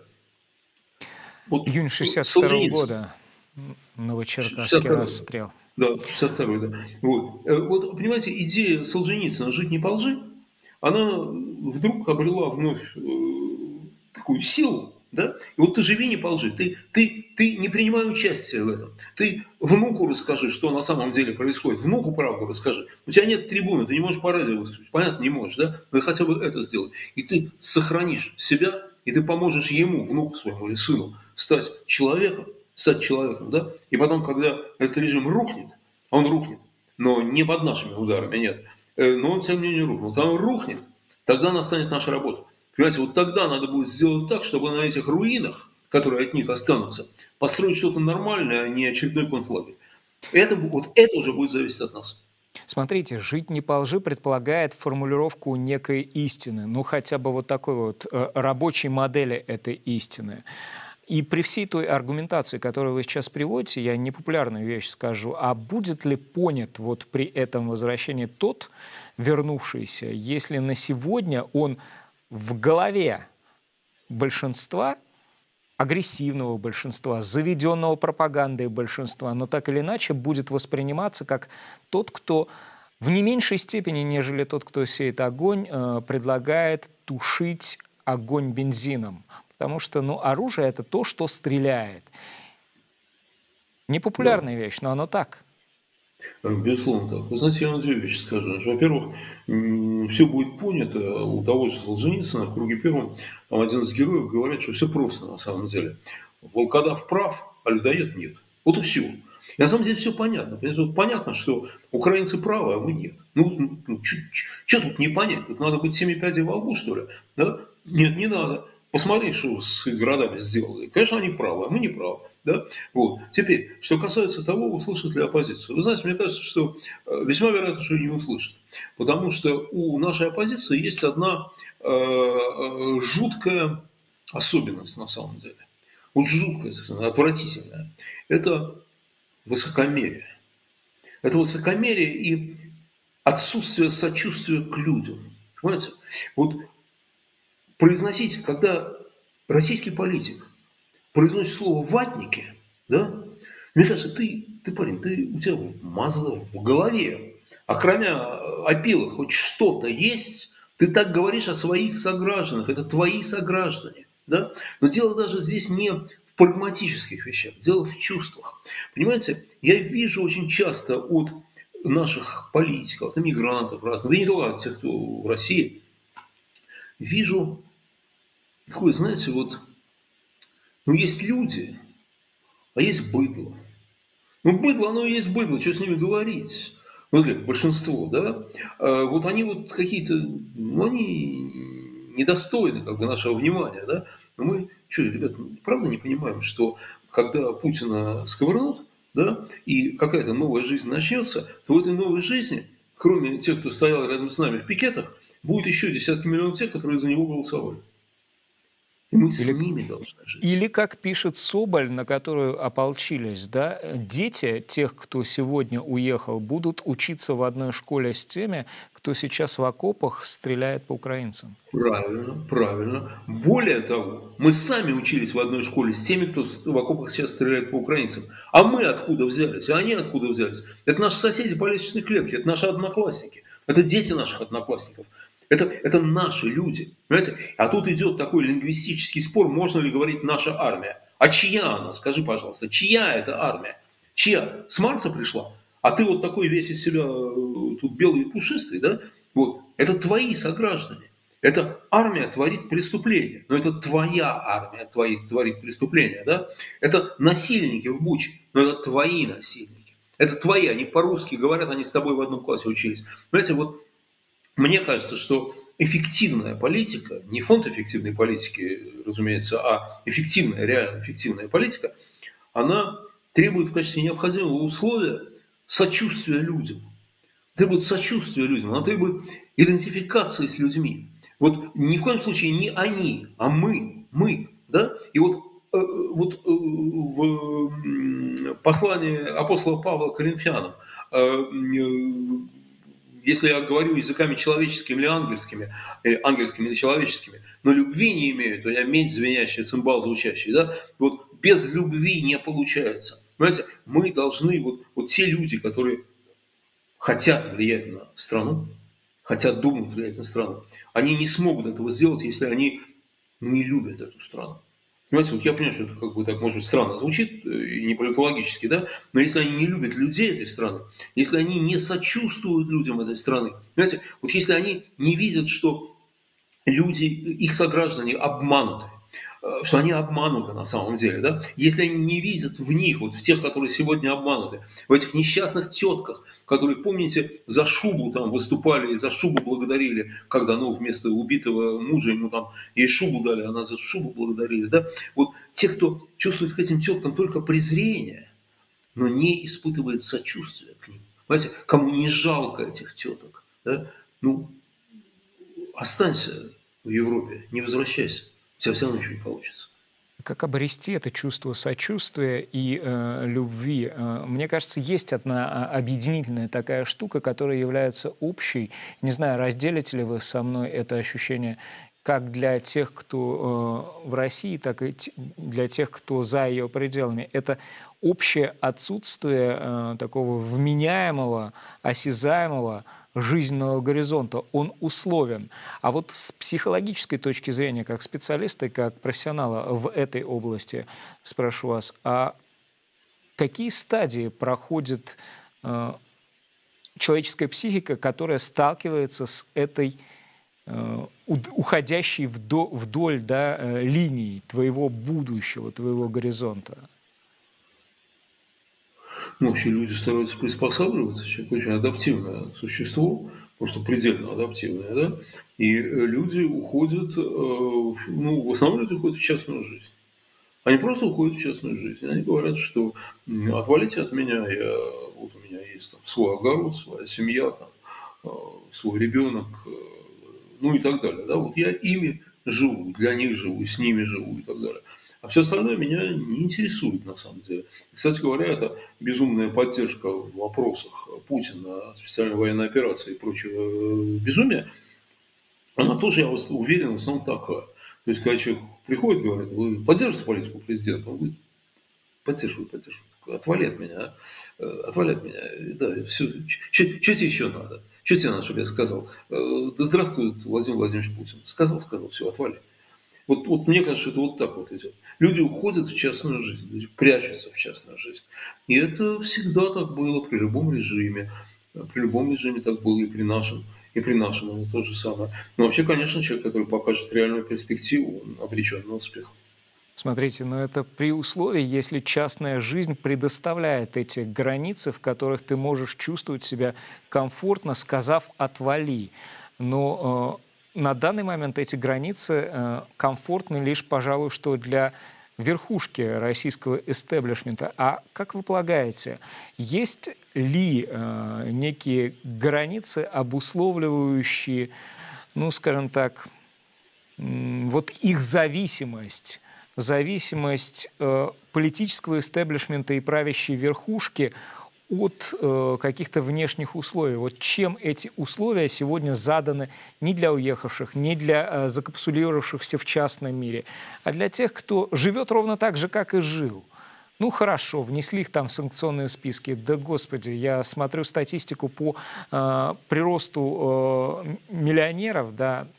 Вот Июнь шестьдесят второго года, Новочеркасский расстрел. Да, шестьдесят второй, да. Вот. Вот, понимаете, идея Солженицына «жить не по лжи», она вдруг обрела вновь э, такую силу, да? И вот ты живи не по лжи, ты, ты, ты не принимай участия в этом. Ты внуку расскажи, что на самом деле происходит. Внуку правду расскажи. У тебя нет трибуны, ты не можешь по радио выступить. Понятно, не можешь, да? Но хотя бы это сделай. И ты сохранишь себя, и ты поможешь ему, внуку своему или сыну, стать человеком, стать человеком, да? И потом, когда этот режим рухнет, а он рухнет, но не под нашими ударами, нет, но он, тем не менее, рухнет. Когда он рухнет, тогда настанет наша работа. Понимаете, вот тогда надо будет сделать так, чтобы на этих руинах, которые от них останутся, построить что-то нормальное, а не очередной концлагерь. Это, вот это уже будет зависеть от нас. Смотрите, «жить не по лжи» предполагает формулировку некой истины, ну хотя бы вот такой вот э, рабочей модели этой истины. И при всей той аргументации, которую вы сейчас приводите, я непопулярную вещь скажу, а будет ли понят вот при этом возвращении тот вернувшийся, если на сегодня он в голове большинства, агрессивного большинства, заведенного пропагандой большинства, но так или иначе будет восприниматься как тот, кто в не меньшей степени, нежели тот, кто сеет огонь, предлагает тушить огонь бензином. Потому что ну, оружие – это то, что стреляет. Непопулярная да. вещь, но оно так. Безусловно так. Вы знаете, я вам две вещи скажу. Во-первых, все будет понято у того же Солженицына в круге первом. Там один из героев говорит, что все просто на самом деле. Волкодав прав, а людоед нет. Вот и все. И на самом деле все понятно. Вот понятно, что украинцы правы, а мы нет. Ну, ну что тут не понять? Тут надо быть семи пядей во лбу, что ли? Да? Нет, не надо. Посмотри, что с их городами сделали. Конечно, они правы, а мы не правы. Да? Вот. Теперь, что касается того, услышат ли оппозицию. Вы знаете, мне кажется, что весьма вероятно, что не услышат. Потому что у нашей оппозиции есть одна э, жуткая особенность на самом деле. Вот жуткая, отвратительная. Это высокомерие. Это высокомерие и отсутствие сочувствия к людям. Понимаете? Вот произносить, когда российский политик произносит слово «ватники», да, мне кажется, ты, ты парень, ты, у тебя мазало в голове, а кроме опилок хоть что-то есть, ты так говоришь о своих согражданах, это твои сограждане, Да? Но дело даже здесь не в прагматических вещах, дело в чувствах. Понимаете, я вижу очень часто от наших политиков, от иммигрантов разных, да не только от тех, кто в России, вижу такое, знаете, вот, ну, есть люди, а есть быдло. Ну, быдло, оно и есть быдло, что с ними говорить? Ну, как большинство, да? А вот они вот какие-то, ну, они недостойны как бы нашего внимания, да? Но мы, что, ребят, правда не понимаем, что когда Путина сковырнут, да, и какая-то новая жизнь начнется, то в этой новой жизни, кроме тех, кто стоял рядом с нами в пикетах, будет еще десятки миллионов тех, которые за него голосовали. И мы с Или, ними должны жить. или, как пишет Соболь, на которую ополчились, да, дети тех, кто сегодня уехал, будут учиться в одной школе с теми, кто сейчас в окопах стреляет по украинцам. Правильно, правильно. Более того, мы сами учились в одной школе с теми, кто в окопах сейчас стреляет по украинцам. А мы откуда взялись? А они откуда взялись? Это наши соседи по лестничной клетке, это наши одноклассники. Это дети наших одноклассников. Это, это наши люди. Понимаете? А тут идет такой лингвистический спор, можно ли говорить «наша армия». А чья она? Скажи, пожалуйста, чья это армия? Чья? С Марса пришла? А ты вот такой весь из себя э, тут белый и пушистый, да? Вот. Это твои сограждане. Это армия творит преступление, но это твоя армия творит, творит преступление, да? Это насильники в Буче, но это твои насильники. Это твои, они по-русски говорят, они с тобой в одном классе учились. Понимаете, вот мне кажется, что эффективная политика, не фонд эффективной политики, разумеется, а эффективная, реально эффективная политика, она требует в качестве необходимого условия сочувствия людям. Требует сочувствия людям, она требует идентификации с людьми. Вот ни в коем случае не они, а мы, мы, да? И вот, э, вот э, в послании апостола Павла к Коринфянам, э, э, если я говорю языками человеческими или ангельскими, или ангельскими или человеческими, но любви не имею, то я медь звенящая, цимбал звучащий, да? Вот без любви не получается. Понимаете, мы должны, вот, вот те люди, которые хотят влиять на страну, хотят думать влиять на страну, они не смогут этого сделать, если они не любят эту страну. Понимаете, вот я понимаю, что это как бы так, может быть, странно звучит, и не политологически, да, но если они не любят людей этой страны, если они не сочувствуют людям этой страны, понимаете, вот если они не видят, что люди, их сограждане обмануты, что они обмануты на самом деле, да? Если они не видят в них, вот в тех, которые сегодня обмануты, в этих несчастных тетках, которые, помните, за шубу там выступали, за шубу благодарили, когда, ну, вместо убитого мужа ему там ей шубу дали, она за шубу благодарили, да? Вот те, кто чувствует к этим теткам только презрение, но не испытывает сочувствия к ним, понимаете, кому не жалко этих теток, да? Ну, останься в Европе, не возвращайся. У тебя все равно ничего не получится. Как обрести это чувство сочувствия и э, любви? Э, мне кажется, есть одна объединительная такая штука, которая является общей. Не знаю, разделите ли вы со мной это ощущение, как для тех, кто э, в России, так и для тех, кто за ее пределами. Это общее отсутствие э, такого вменяемого, осязаемого жизненного горизонта, он условен. А вот с психологической точки зрения, как специалиста и как профессионала в этой области, спрошу вас, а какие стадии проходит э, человеческая психика, которая сталкивается с этой э, уходящей вдоль, вдоль да, э, линии твоего будущего, твоего горизонта? Ну, вообще люди стараются приспосабливаться, человек очень адаптивное существо, просто предельно адаптивное, да, и люди уходят, э, в, ну, в основном люди уходят в частную жизнь. Они просто уходят в частную жизнь. Они говорят, что отвалите от меня, я, вот у меня есть там свой огород, своя семья, там, э, свой ребенок, э, ну и так далее. Да? Вот я ими живу, для них живу, с ними живу и так далее. А все остальное меня не интересует на самом деле. И, кстати говоря, это безумная поддержка в вопросах Путина, специальной военной операции и прочего безумия, она тоже, я уверен, в основном такая. То есть, когда человек приходит и говорит, вы поддержите политику президента, он говорит, поддерживаю, поддерживаю. Отвали от меня, отвали от меня. Да, все. Что тебе еще надо? Что тебе надо, чтобы я сказал? Да здравствует Владимир Владимирович Путин. Сказал, сказал, все, отвали. Вот, вот мне кажется, это вот так вот идет. Люди уходят в частную жизнь, люди прячутся в частную жизнь. И это всегда так было при любом режиме. При любом режиме так было и при нашем, и при нашем это то же самое. Но вообще, конечно, человек, который покажет реальную перспективу, он обречен на успех. Смотрите, но это при условии, если частная жизнь предоставляет эти границы, в которых ты можешь чувствовать себя комфортно, сказав «отвали». Но э, на данный момент эти границы э, комфортны лишь, пожалуй, что для верхушки российского истеблишмента. А как вы полагаете, есть ли э, некие границы, обусловливающие, ну, скажем так, вот их зависимость, зависимость э, политического истеблишмента и правящей верхушки от э, каких-то внешних условий? Вот чем эти условия сегодня заданы не для уехавших, не для э, закапсулировавшихся в частном мире, а для тех, кто живет ровно так же, как и жил? Ну хорошо, внесли их там в санкционные списки. Да господи, я смотрю статистику по э, приросту э, миллионеров, да,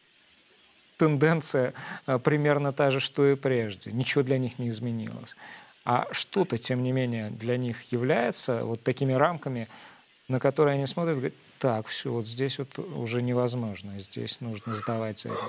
тенденция э, примерно та же, что и прежде. Ничего для них не изменилось. А что-то, тем не менее, для них является вот такими рамками, на которые они смотрят и говорят: так, все, вот здесь вот уже невозможно, здесь нужно сдавать это.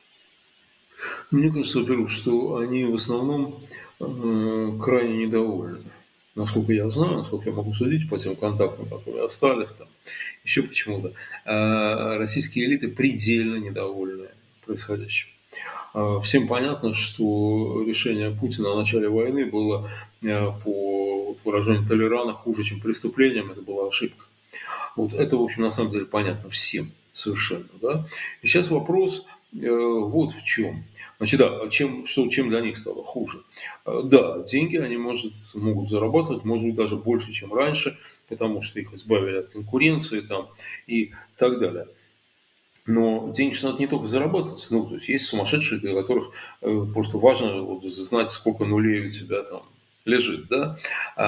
Мне кажется, во-первых, что они в основном э, крайне недовольны. Насколько я знаю, насколько я могу судить по тем контактам, которые остались там, еще почему-то, э, российские элиты предельно недовольны происходящим. Э, Всем понятно, что решение Путина о начале войны было, э, по вот выражению Толерана, хуже, чем преступлением, это была ошибка. Вот это, в общем, на самом деле понятно всем совершенно. Да? И сейчас вопрос э, вот в чем. Значит, да, чем, что, чем для них стало хуже. Э, да, деньги они может, могут зарабатывать, может быть, даже больше, чем раньше, потому что их избавили от конкуренции там, и так далее. Но деньги же надо не только зарабатывать, ну, то есть есть сумасшедшие, для которых э, просто важно вот, знать, сколько нулей у тебя там лежит, да.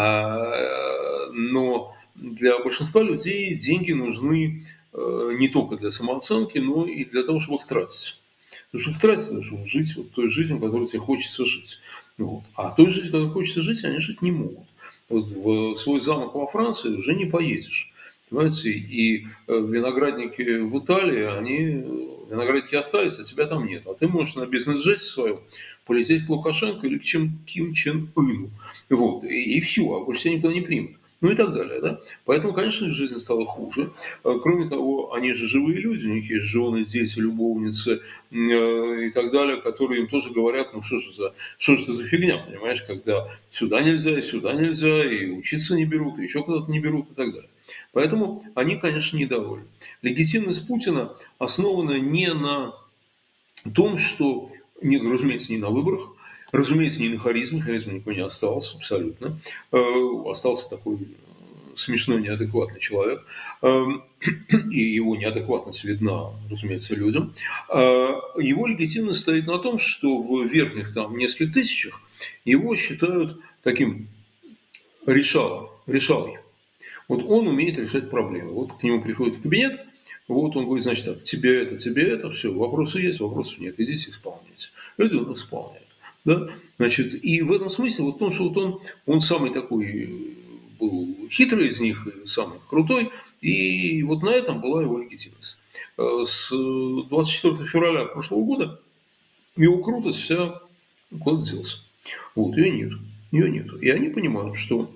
А, но для большинства людей деньги нужны э, не только для самооценки, но и для того, чтобы их тратить. Потому что их тратить, для того, чтобы жить вот той жизнью, которой тебе хочется жить. Вот. А той жизнью, которой хочется жить, они жить не могут. Вот в свой замок во Франции уже не поедешь. Понимаете, и э, виноградники в Италии, они, э, виноградники остались, а тебя там нет. А ты можешь на бизнес-джете своем полететь к Лукашенко или к Чем, Ким Чен Ыну. Вот, и, и все, а больше тебя никуда не примут. Ну и так далее, да. Поэтому, конечно, жизнь стала хуже. Э, Кроме того, они же живые люди, у них есть жены, дети, любовницы э, и так далее, которые им тоже говорят, ну что же за, что же это за фигня, понимаешь, когда сюда нельзя, и сюда нельзя, и учиться не берут, и еще куда-то не берут и так далее. Поэтому они, конечно, недовольны. Легитимность Путина основана не на том, что, не, разумеется, не на выборах, разумеется, не на харизме, харизма никакой не осталось, абсолютно. Э, остался такой смешной, неадекватный человек, э, и его неадекватность видна, разумеется, людям. Э, его легитимность стоит на том, что в верхних там нескольких тысячах его считают таким решалом, решалой. Вот он умеет решать проблемы. Вот к нему приходит в кабинет, вот он говорит, значит, так, тебе это, тебе это, все, вопросы есть, вопросов нет, идите исполняйте. Люди он исполняют. Да? Значит, и в этом смысле, вот в том, что вот он, он самый такой был хитрый из них, и самый крутой, и вот на этом была его легитимность. С двадцать четвёртого февраля прошлого года его крутость вся куда-то делась. Вот, ее нет. Ее нет. И они понимают, что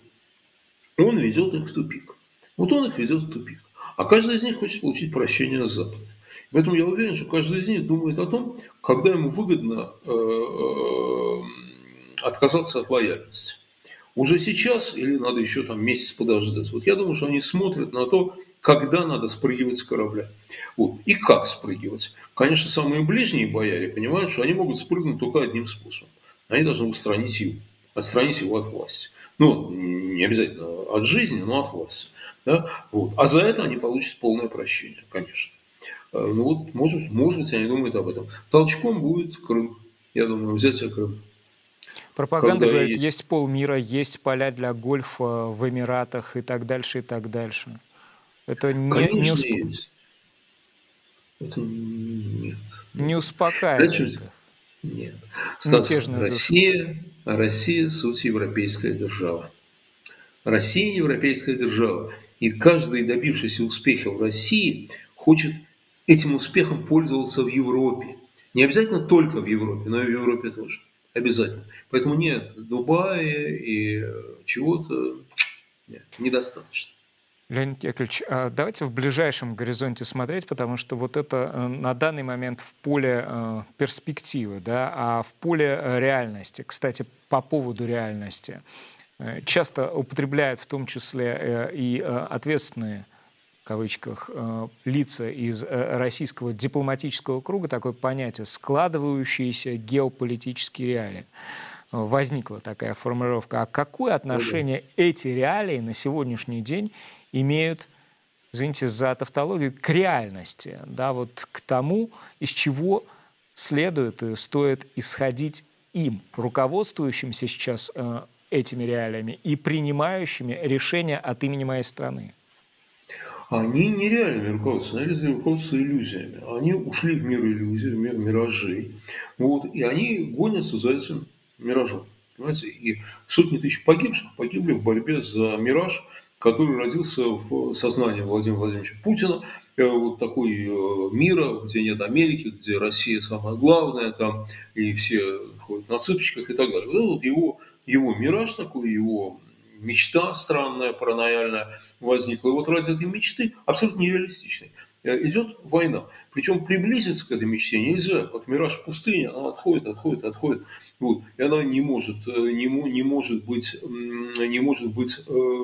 он ведет их в тупик. Вот он их ведет в тупик. А каждый из них хочет получить прощение с Запада. Поэтому я уверен, что каждый из них думает о том, когда ему выгодно э, э, отказаться от лояльности. Уже сейчас или надо еще там месяц подождать. Вот я думаю, что они смотрят на то, когда надо спрыгивать с корабля. Вот. И как спрыгивать. Конечно, самые ближние бояре понимают, что они могут спрыгнуть только одним способом. Они должны устранить его, отстранить его от власти. Ну, не обязательно от жизни, но от власти. Да? Вот. А за это они получат полное прощение, конечно. Ну вот, может, может быть, они думают об этом. Толчком будет Крым. Я думаю, взятие Крыма. Пропаганда говорит, есть... есть полмира, есть поля для гольфа в Эмиратах и так дальше, и так дальше. Это не, Конечно, не, усп... есть. Это нет. не успокаивает их. Нет. Стас, Мятежная душа. Россия, Россия – суть европейская держава. Россия – европейская держава. И каждый, добившийся успеха в России, хочет этим успехом пользоваться в Европе. Не обязательно только в Европе, но и в Европе тоже. Обязательно. Поэтому нет, Дубая и чего-то нет, недостаточно. Леонид Яковлевич, а давайте в ближайшем горизонте смотреть, потому что вот это э, на данный момент в поле э, перспективы, да, а в поле э, реальности. Кстати, по поводу реальности. Э, Часто употребляют в том числе э, и э, ответственные, в кавычках, э, лица из э, российского дипломатического круга такое понятие «складывающиеся геополитические реалии». Возникла такая формулировка. А какое отношение эти реалии на сегодняшний день имеют, извините за тавтологию, к реальности, да, вот к тому, из чего следует и стоит исходить им, руководствующимся сейчас э, этими реалиями и принимающими решения от имени моей страны? Они нереальными руководствуются, они руководствуются иллюзиями. Они ушли в мир иллюзий, в мир миражей. Вот, и они гонятся за этим миражом. Понимаете? И сотни тысяч погибших погибли в борьбе за мираж, который родился в сознании Владимира Владимировича Путина. Э, Вот такой э, мира, где нет Америки, где Россия самая главная, там, и все ходят на цыпочках и так далее. Вот это вот его, его мираж такой, его мечта странная, паранояльная возникла. И вот ради этой мечты, абсолютно нереалистичной, э, идет война. Причем приблизиться к этой мечте нельзя. Как мираж в пустыне, она отходит, отходит, отходит. Вот. И она не может, э, не, мо- не может быть, м, не может быть э,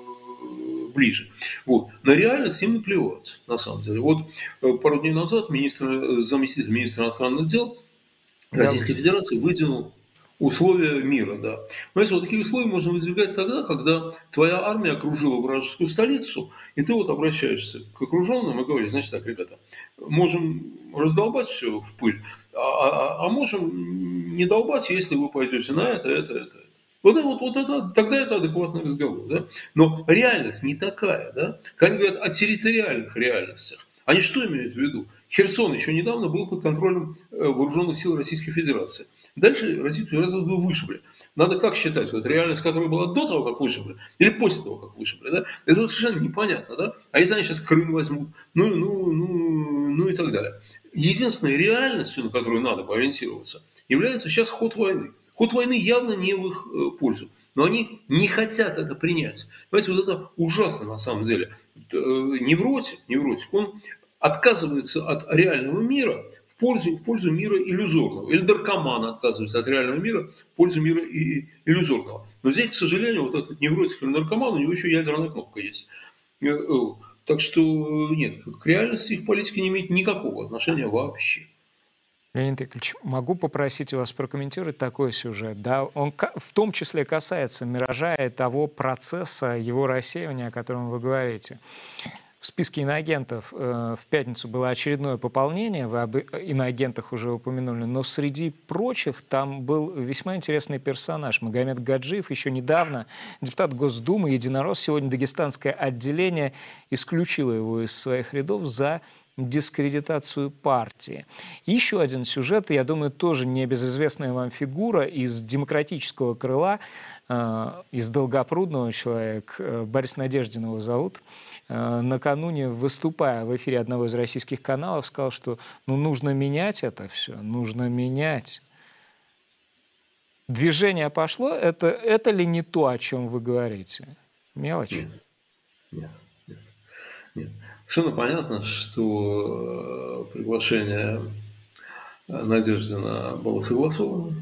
ближе. Вот. На реальность им наплевать, на самом деле. Вот э, пару дней назад министр, заместитель министра иностранных дел Российской Галузин. Федерации выдвинул условия мира, да. Понимаете, вот такие условия можно выдвигать тогда, когда твоя армия окружила вражескую столицу, и ты вот обращаешься к окруженным и говоришь: значит так, ребята, можем раздолбать все в пыль, а, а- а можем не долбать, если вы пойдете на это, это, это. Вот это, вот, вот это, тогда это адекватный разговор, да? Но реальность не такая, да? Когда они говорят о территориальных реальностях, они что имеют в виду? Херсон еще недавно был под контролем э, вооруженных сил Российской Федерации. Дальше Россию Федерацию вышибли. Надо как считать? Вот реальность, которая была до того, как вышибли, или после того, как вышибли, да? Это вот совершенно непонятно, да? А если они сейчас Крым возьмут, ну, ну, ну, ну и так далее. Единственной реальностью, на которую надо ориентироваться, является сейчас ход войны. Ход войны явно не в их э, пользу. Но они не хотят это принять. Понимаете, вот это ужасно на самом деле. Э, Невротик, невротик, он отказывается от реального мира в пользу, в пользу мира иллюзорного. Или наркоман отказывается от реального мира в пользу мира и, иллюзорного. Но здесь, к сожалению, вот этот невротик или наркоман, у него еще ядерная кнопка есть. Э, э, Так что нет, к реальности их политика не имеет никакого отношения вообще. Леонид Яковлевич, могу попросить у вас прокомментировать такой сюжет. Да? Он ка- в том числе касается «Миража» и того процесса его рассеивания, о котором вы говорите. В списке иноагентов э, в пятницу было очередное пополнение, вы об иноагентах уже упомянули, но среди прочих там был весьма интересный персонаж. Магомед Гаджиев, еще недавно депутат Госдумы, единорос. Сегодня дагестанское отделение исключило его из своих рядов за дискредитацию партии. И еще один сюжет, я думаю, тоже небезызвестная вам фигура из демократического крыла, э, из Долгопрудного человек, э, Борис Надеждин его зовут, э, накануне, выступая в эфире одного из российских каналов, сказал, что ну, нужно менять это все, нужно менять. Движение пошло, это, это ли не то, о чем вы говорите? Мелочь? Нет, нет, нет, нет. Совершенно понятно, что э, приглашение э, Надеждина было согласовано.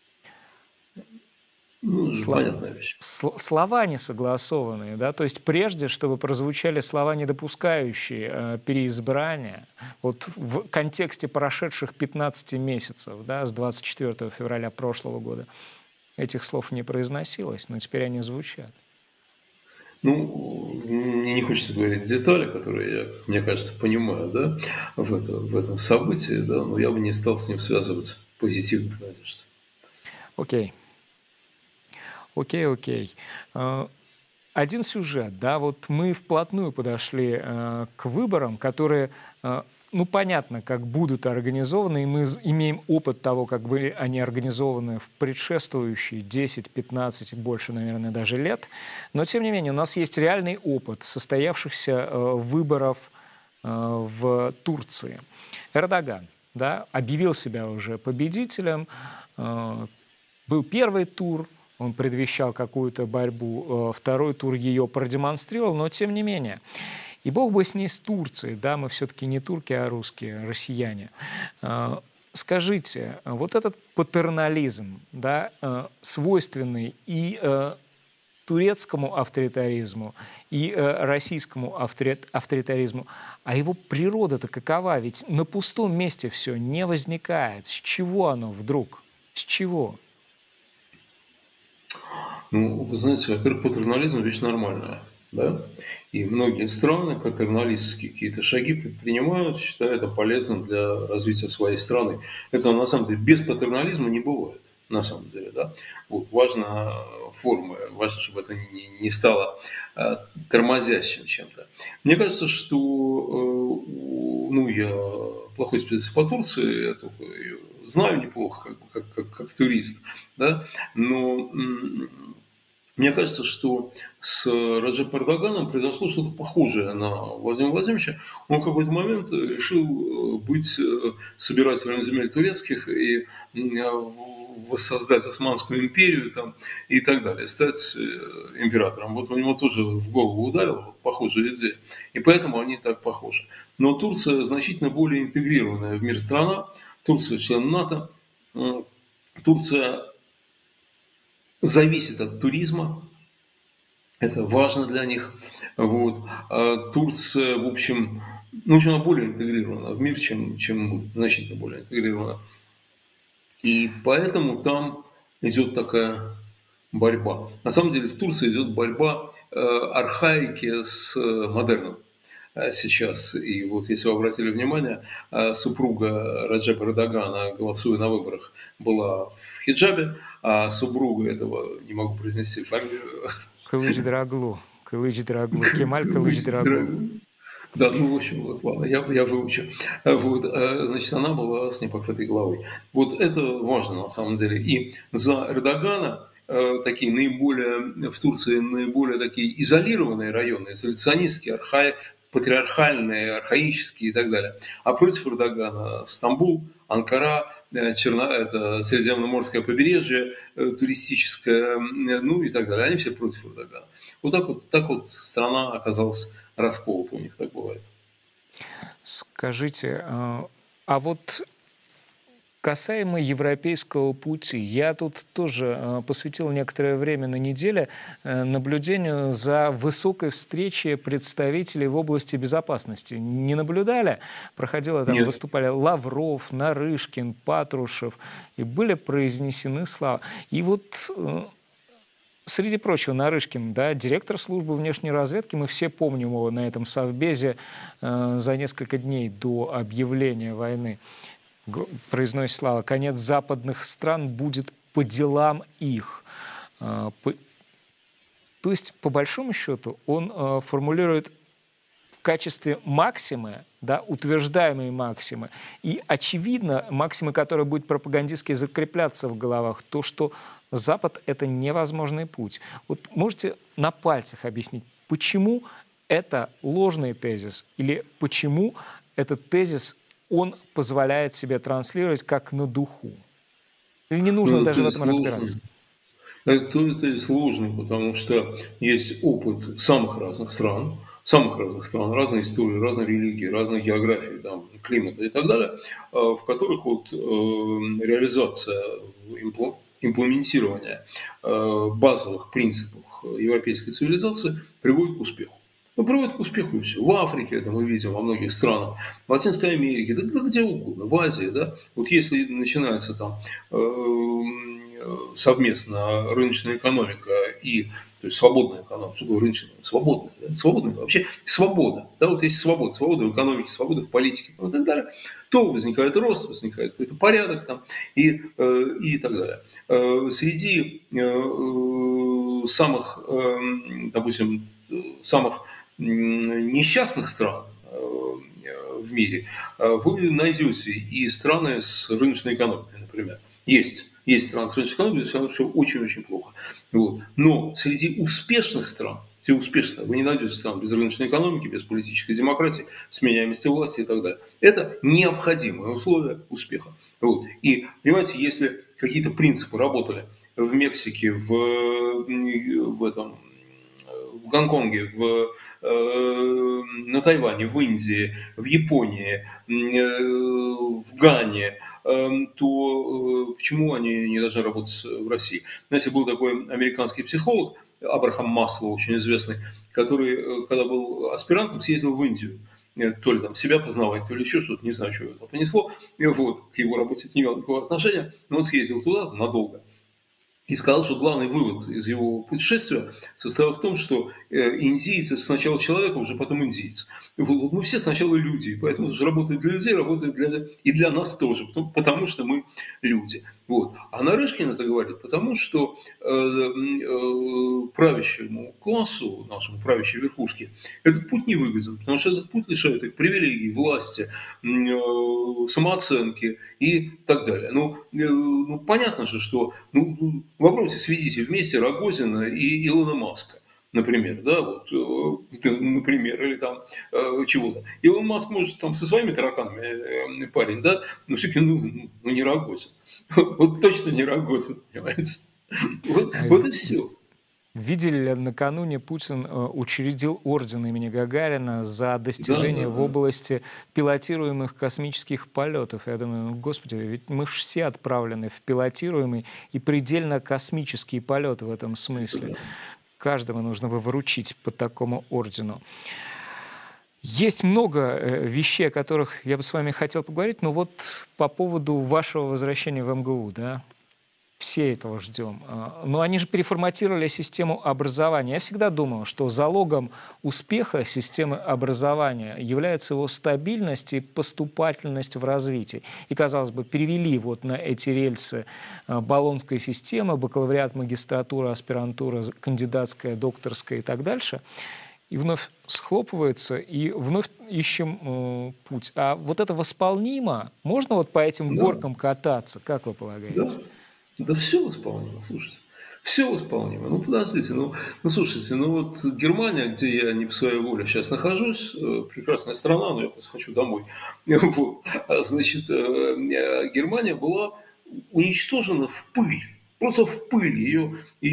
Ну, это же Слова, понятная вещь. слова не согласованные, да, то есть прежде, чтобы прозвучали слова, не допускающие э, переизбрания, вот в контексте прошедших пятнадцати месяцев, да, с двадцать четвёртого февраля прошлого года, этих слов не произносилось, но теперь они звучат. Ну, мне не хочется говорить детали, которые я, мне кажется, понимаю, да, в, это, в этом событии, да, но я бы не стал с ним связывать позитивных надежд. Окей, окей, окей. Э, Один сюжет, да, вот мы вплотную подошли э, к выборам, которые э, ну, понятно, как будут организованы, и мы имеем опыт того, как были они организованы в предшествующие десять, пятнадцать, больше, наверное, даже лет. Но, тем не менее, у нас есть реальный опыт состоявшихся э, выборов э, в Турции. Эрдоган, да, объявил себя уже победителем, э, был первый тур, он предвещал какую-то борьбу, э, второй тур ее продемонстрировал, но, тем не менее... И бог бы с ней, с Турцией, да, мы все-таки не турки, а русские, россияне. Скажите, вот этот патернализм, да, свойственный и турецкому авторитаризму, и российскому авторитаризму, а его природа-то какова? Ведь на пустом месте все не возникает. С чего оно вдруг? С чего? Ну, вы знаете, во-первых, патернализм – вещь нормальная. Да? И многие страны патерналистские какие-то шаги предпринимают, считая это полезным для развития своей страны. Это на самом деле без патернализма не бывает. На самом деле, да. Вот, важна форма, важно, чтобы это не, не стало э, тормозящим чем-то. Мне кажется, что, э, ну, я плохой специалист по Турции, я только ее знаю неплохо, как, как, как, как турист, да, но мне кажется, что с Раджепом Эрдоганом произошло что-то похожее на Владимира Владимировича. Он в какой-то момент решил быть собирателем земель турецких и воссоздать Османскую империю там, и так далее, стать императором. Вот у него тоже в голову ударила похожая идея. И поэтому они так похожи. Но Турция значительно более интегрированная в мир страна. Турция член НАТО. Турция зависит от туризма, это важно для них. Вот. А Турция, в общем, ну, она более интегрирована в мир, чем, чем мы, значительно более интегрирована. И поэтому там идет такая борьба. На самом деле в Турции идет борьба э, архаики с модерном сейчас. И вот, если вы обратили внимание, супруга Раджепа Эрдогана, голосуя на выборах, была в хиджабе, а супруга этого, не могу произнести фамилию... Кылычдараглу. Кылычдараглу. Кемаль Кылычдараглу. Да, ну, в общем, вот, ладно, я, я выучу. Вот, значит, она была с непокрытой головой. Вот это важно, на самом деле. И за Эрдогана такие наиболее, в Турции наиболее такие изолированные районы, изоляционистские, архаи, патриархальные, архаические и так далее. А против Эрдогана Стамбул, Анкара, Черно, это Средиземноморское побережье, туристическое, ну и так далее. Они все против Эрдогана. Вот так вот, так вот страна оказалась расколота, у них так бывает. Скажите, а вот касаемо европейского пути, я тут тоже посвятил некоторое время на неделе наблюдению за высокой встречей представителей в области безопасности. Не наблюдали? Проходило там, Нет. Выступали Лавров, Нарышкин, Патрушев, и были произнесены слова. И вот... Среди прочего, Нарышкин, да, директор службы внешней разведки, мы все помним его на этом совбезе э, за несколько дней до объявления войны, произносит слова: «Конец западных стран будет по делам их». Э, по... То есть, по большому счету, он э, формулирует в качестве максимы, да, утверждаемые максимы, и, очевидно, максимы, которые будут пропагандистски закрепляться в головах, то, что Запад — это невозможный путь. Вот можете на пальцах объяснить, почему это ложный тезис, или почему этот тезис он позволяет себе транслировать как на духу? Или не нужно ну, даже в этом сложный. разбираться? Это, это сложно, потому что есть опыт самых разных стран, самых разных стран, разной истории, разной религии, разной географии, там, климата и так далее, в которых вот, э, реализация имплементирование базовых принципов европейской цивилизации приводит к успеху. Ну, приводит к успеху и все. В Африке это мы видим, во многих странах, в Латинской Америке, да, да где угодно, в Азии, да. Вот если начинается там э, совместно рыночная экономика и, то есть свободная экономика, что такое рыночная, свободная, да? свободная, вообще свобода, да, вот есть свобода, свобода в экономике, свобода в политике и так далее, то возникает рост, возникает какой-то порядок там и, э, и так далее. Э, среди э, самых, э, допустим, самых несчастных стран, в мире, вы найдете и страны с рыночной экономикой, например. Есть. Есть страны с рыночной экономикой, все равно все очень-очень плохо. Вот. Но среди успешных стран, те успешные, вы не найдете стран без рыночной экономики, без политической демократии, сменяемости власти и так далее. Это необходимое условие успеха. Вот. И, понимаете, если какие-то принципы работали в Мексике, в, в этом... в Гонконге, в, э, на Тайване, в Индии, в Японии, э, в Гане, э, то э, почему они не должны работать в России? Знаете, был такой американский психолог, Абрахам Маслоу, очень известный, который, когда был аспирантом, съездил в Индию. То ли там себя познавать, то ли еще что-то, не знаю, что это понесло. И вот, к его работе это не имело никакого отношения, но он съездил туда надолго. И сказал, что главный вывод из его путешествия состоял в том, что индийцы сначала человек, а уже потом индийец. Вот мы все сначала люди, поэтому же работает для людей, работает для, и для нас тоже, потому, потому что мы люди. Вот. А Нарышкин это говорит, потому что э, э, правящему классу, нашему правящей верхушке, этот путь не выгоден, потому что этот путь лишает их привилегий, власти, э, самооценки и так далее. Ну, э, ну понятно же, что ну, попробуйте сведите вместе Рогозина и Илона Маска. Например, да, вот, например, или там э, чего-то. Илон Маск может там со своими тараканами э, парень, да, но все-таки, ну, ну, не Рогозин. Вот точно не Рогозин, понимаете. Вот, вот и все. Видели ли, накануне Путин учредил орден имени Гагарина за достижения да, да, в области пилотируемых космических полетов. Я думаю, ну, господи, ведь мы все отправлены в пилотируемый и предельно космические полеты в этом смысле. Каждого нужно бы вручить по такому ордену. Есть много вещей, о которых я бы с вами хотел поговорить, но вот по поводу вашего возвращения в эм гэ у, да, все этого ждем. Но они же переформатировали систему образования. Я всегда думал, что залогом успеха системы образования является его стабильность и поступательность в развитии. И, казалось бы, перевели вот на эти рельсы болонская система, бакалавриат, магистратура, аспирантура, кандидатская, докторская и так дальше. И вновь схлопывается, и вновь ищем э, путь. А вот это восполнимо? Можно вот по этим да. горкам кататься? Как вы полагаете? Да. Да все восполнимо, слушайте. Все восполнимо. Ну, подождите, ну, ну, слушайте, ну вот Германия, где я не по своей воле сейчас нахожусь, прекрасная страна, но я просто хочу домой. Вот. Значит, Германия была уничтожена в пыль. Просто в пыль. Ее,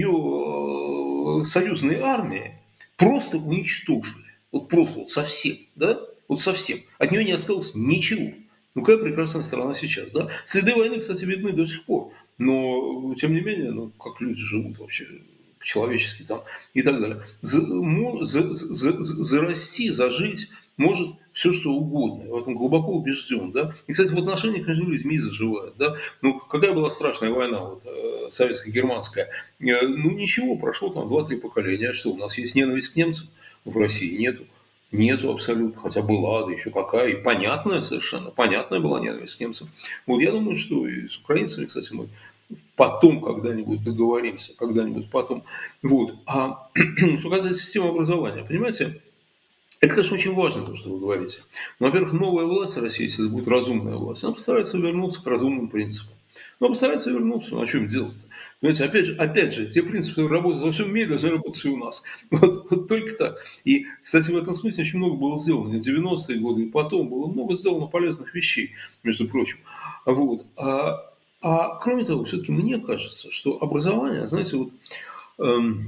ее союзные армии просто уничтожили. Вот просто вот совсем, да? Вот совсем. От нее не осталось ничего. Ну, какая прекрасная страна сейчас, да? Следы войны, кстати, видны до сих пор. Но, тем не менее, ну, как люди живут вообще по-человечески там и так далее. За, за, за, зарасти, зажить может все, что угодно. Я в этом глубоко убежден, да. И, кстати, в отношениях между людьми заживают, да. Ну, какая была страшная война, вот, советско-германская? Ну, ничего, прошло там два-три поколения. Что, у нас есть ненависть к немцам? В России нету. Нету абсолютно, хотя была, да еще какая, и понятная совершенно, понятная была ненависть к немцам. Вот я думаю, что и с украинцами, кстати, мы потом когда-нибудь договоримся, когда-нибудь потом. Вот. А что касается системы образования, понимаете, это, конечно, очень важно, то, что вы говорите. Но, во-первых, новая власть России, если это будет разумная власть, она постарается вернуться к разумным принципам. Но постарается вернуться, ну, а что им делать-то? Понимаете, опять же, опять же, те принципы, которые работают во всем мире, должны работать и у нас. Вот, вот только так. И, кстати, в этом смысле очень много было сделано. И в девяностые годы, и потом было много сделано полезных вещей, между прочим. Вот. А, а кроме того, все-таки мне кажется, что образование, знаете, вот... Эм,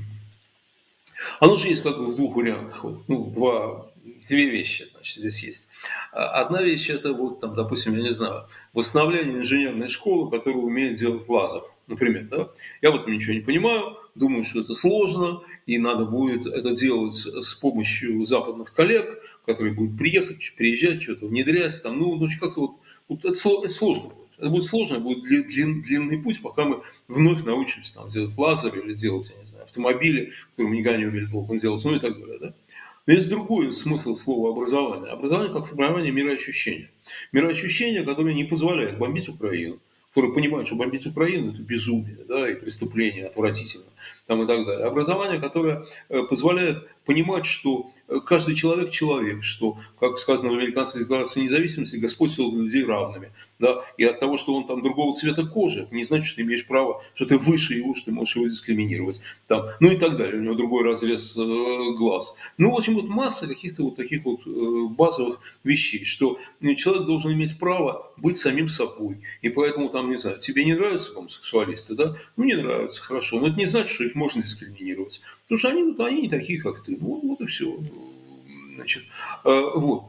оно же есть как бы в двух вариантах. Вот, ну, два, две вещи, значит, здесь есть. Одна вещь – это, вот, там, допустим, я не знаю, восстановление инженерной школы, которая умеет делать лазер. Например, да? Я в этом ничего не понимаю, думаю, что это сложно, и надо будет это делать с помощью западных коллег, которые будут приехать, приезжать, что-то внедрять. Там, ну, ну как-то вот, вот это, это сложно будет. Это будет сложно, будет длин, длинный путь, пока мы вновь научимся там, делать лазер или делать, я не знаю, автомобили, которые мы никогда не умели толком делать, ну и так далее. Да? Но есть другой смысл слова образование. Образование как формирование мироощущения. Мироощущение, которое не позволяет бомбить Украину, которые понимают, что бомбить Украину – это безумие, да, и преступление отвратительно. там, и так далее. Образование, которое э, позволяет понимать, что э, каждый человек – человек, что, как сказано в Американской декларации независимости, Господь создал людей равными. Да? И от того, что он там другого цвета кожи, это не значит, что ты имеешь право, что ты выше его, что ты можешь его дискриминировать. Там, ну и так далее. У него другой разрез э, глаз. Ну, в общем, вот масса каких-то вот таких вот э, базовых вещей, что э, человек должен иметь право быть самим собой. И поэтому, там, не знаю, тебе не нравятся гомосексуалисты, да? Ну, не нравятся, хорошо. Но это не значит, что их можно дискриминировать. Потому что они, ну, они не такие, как ты. Ну, вот и все. Значит, э, вот.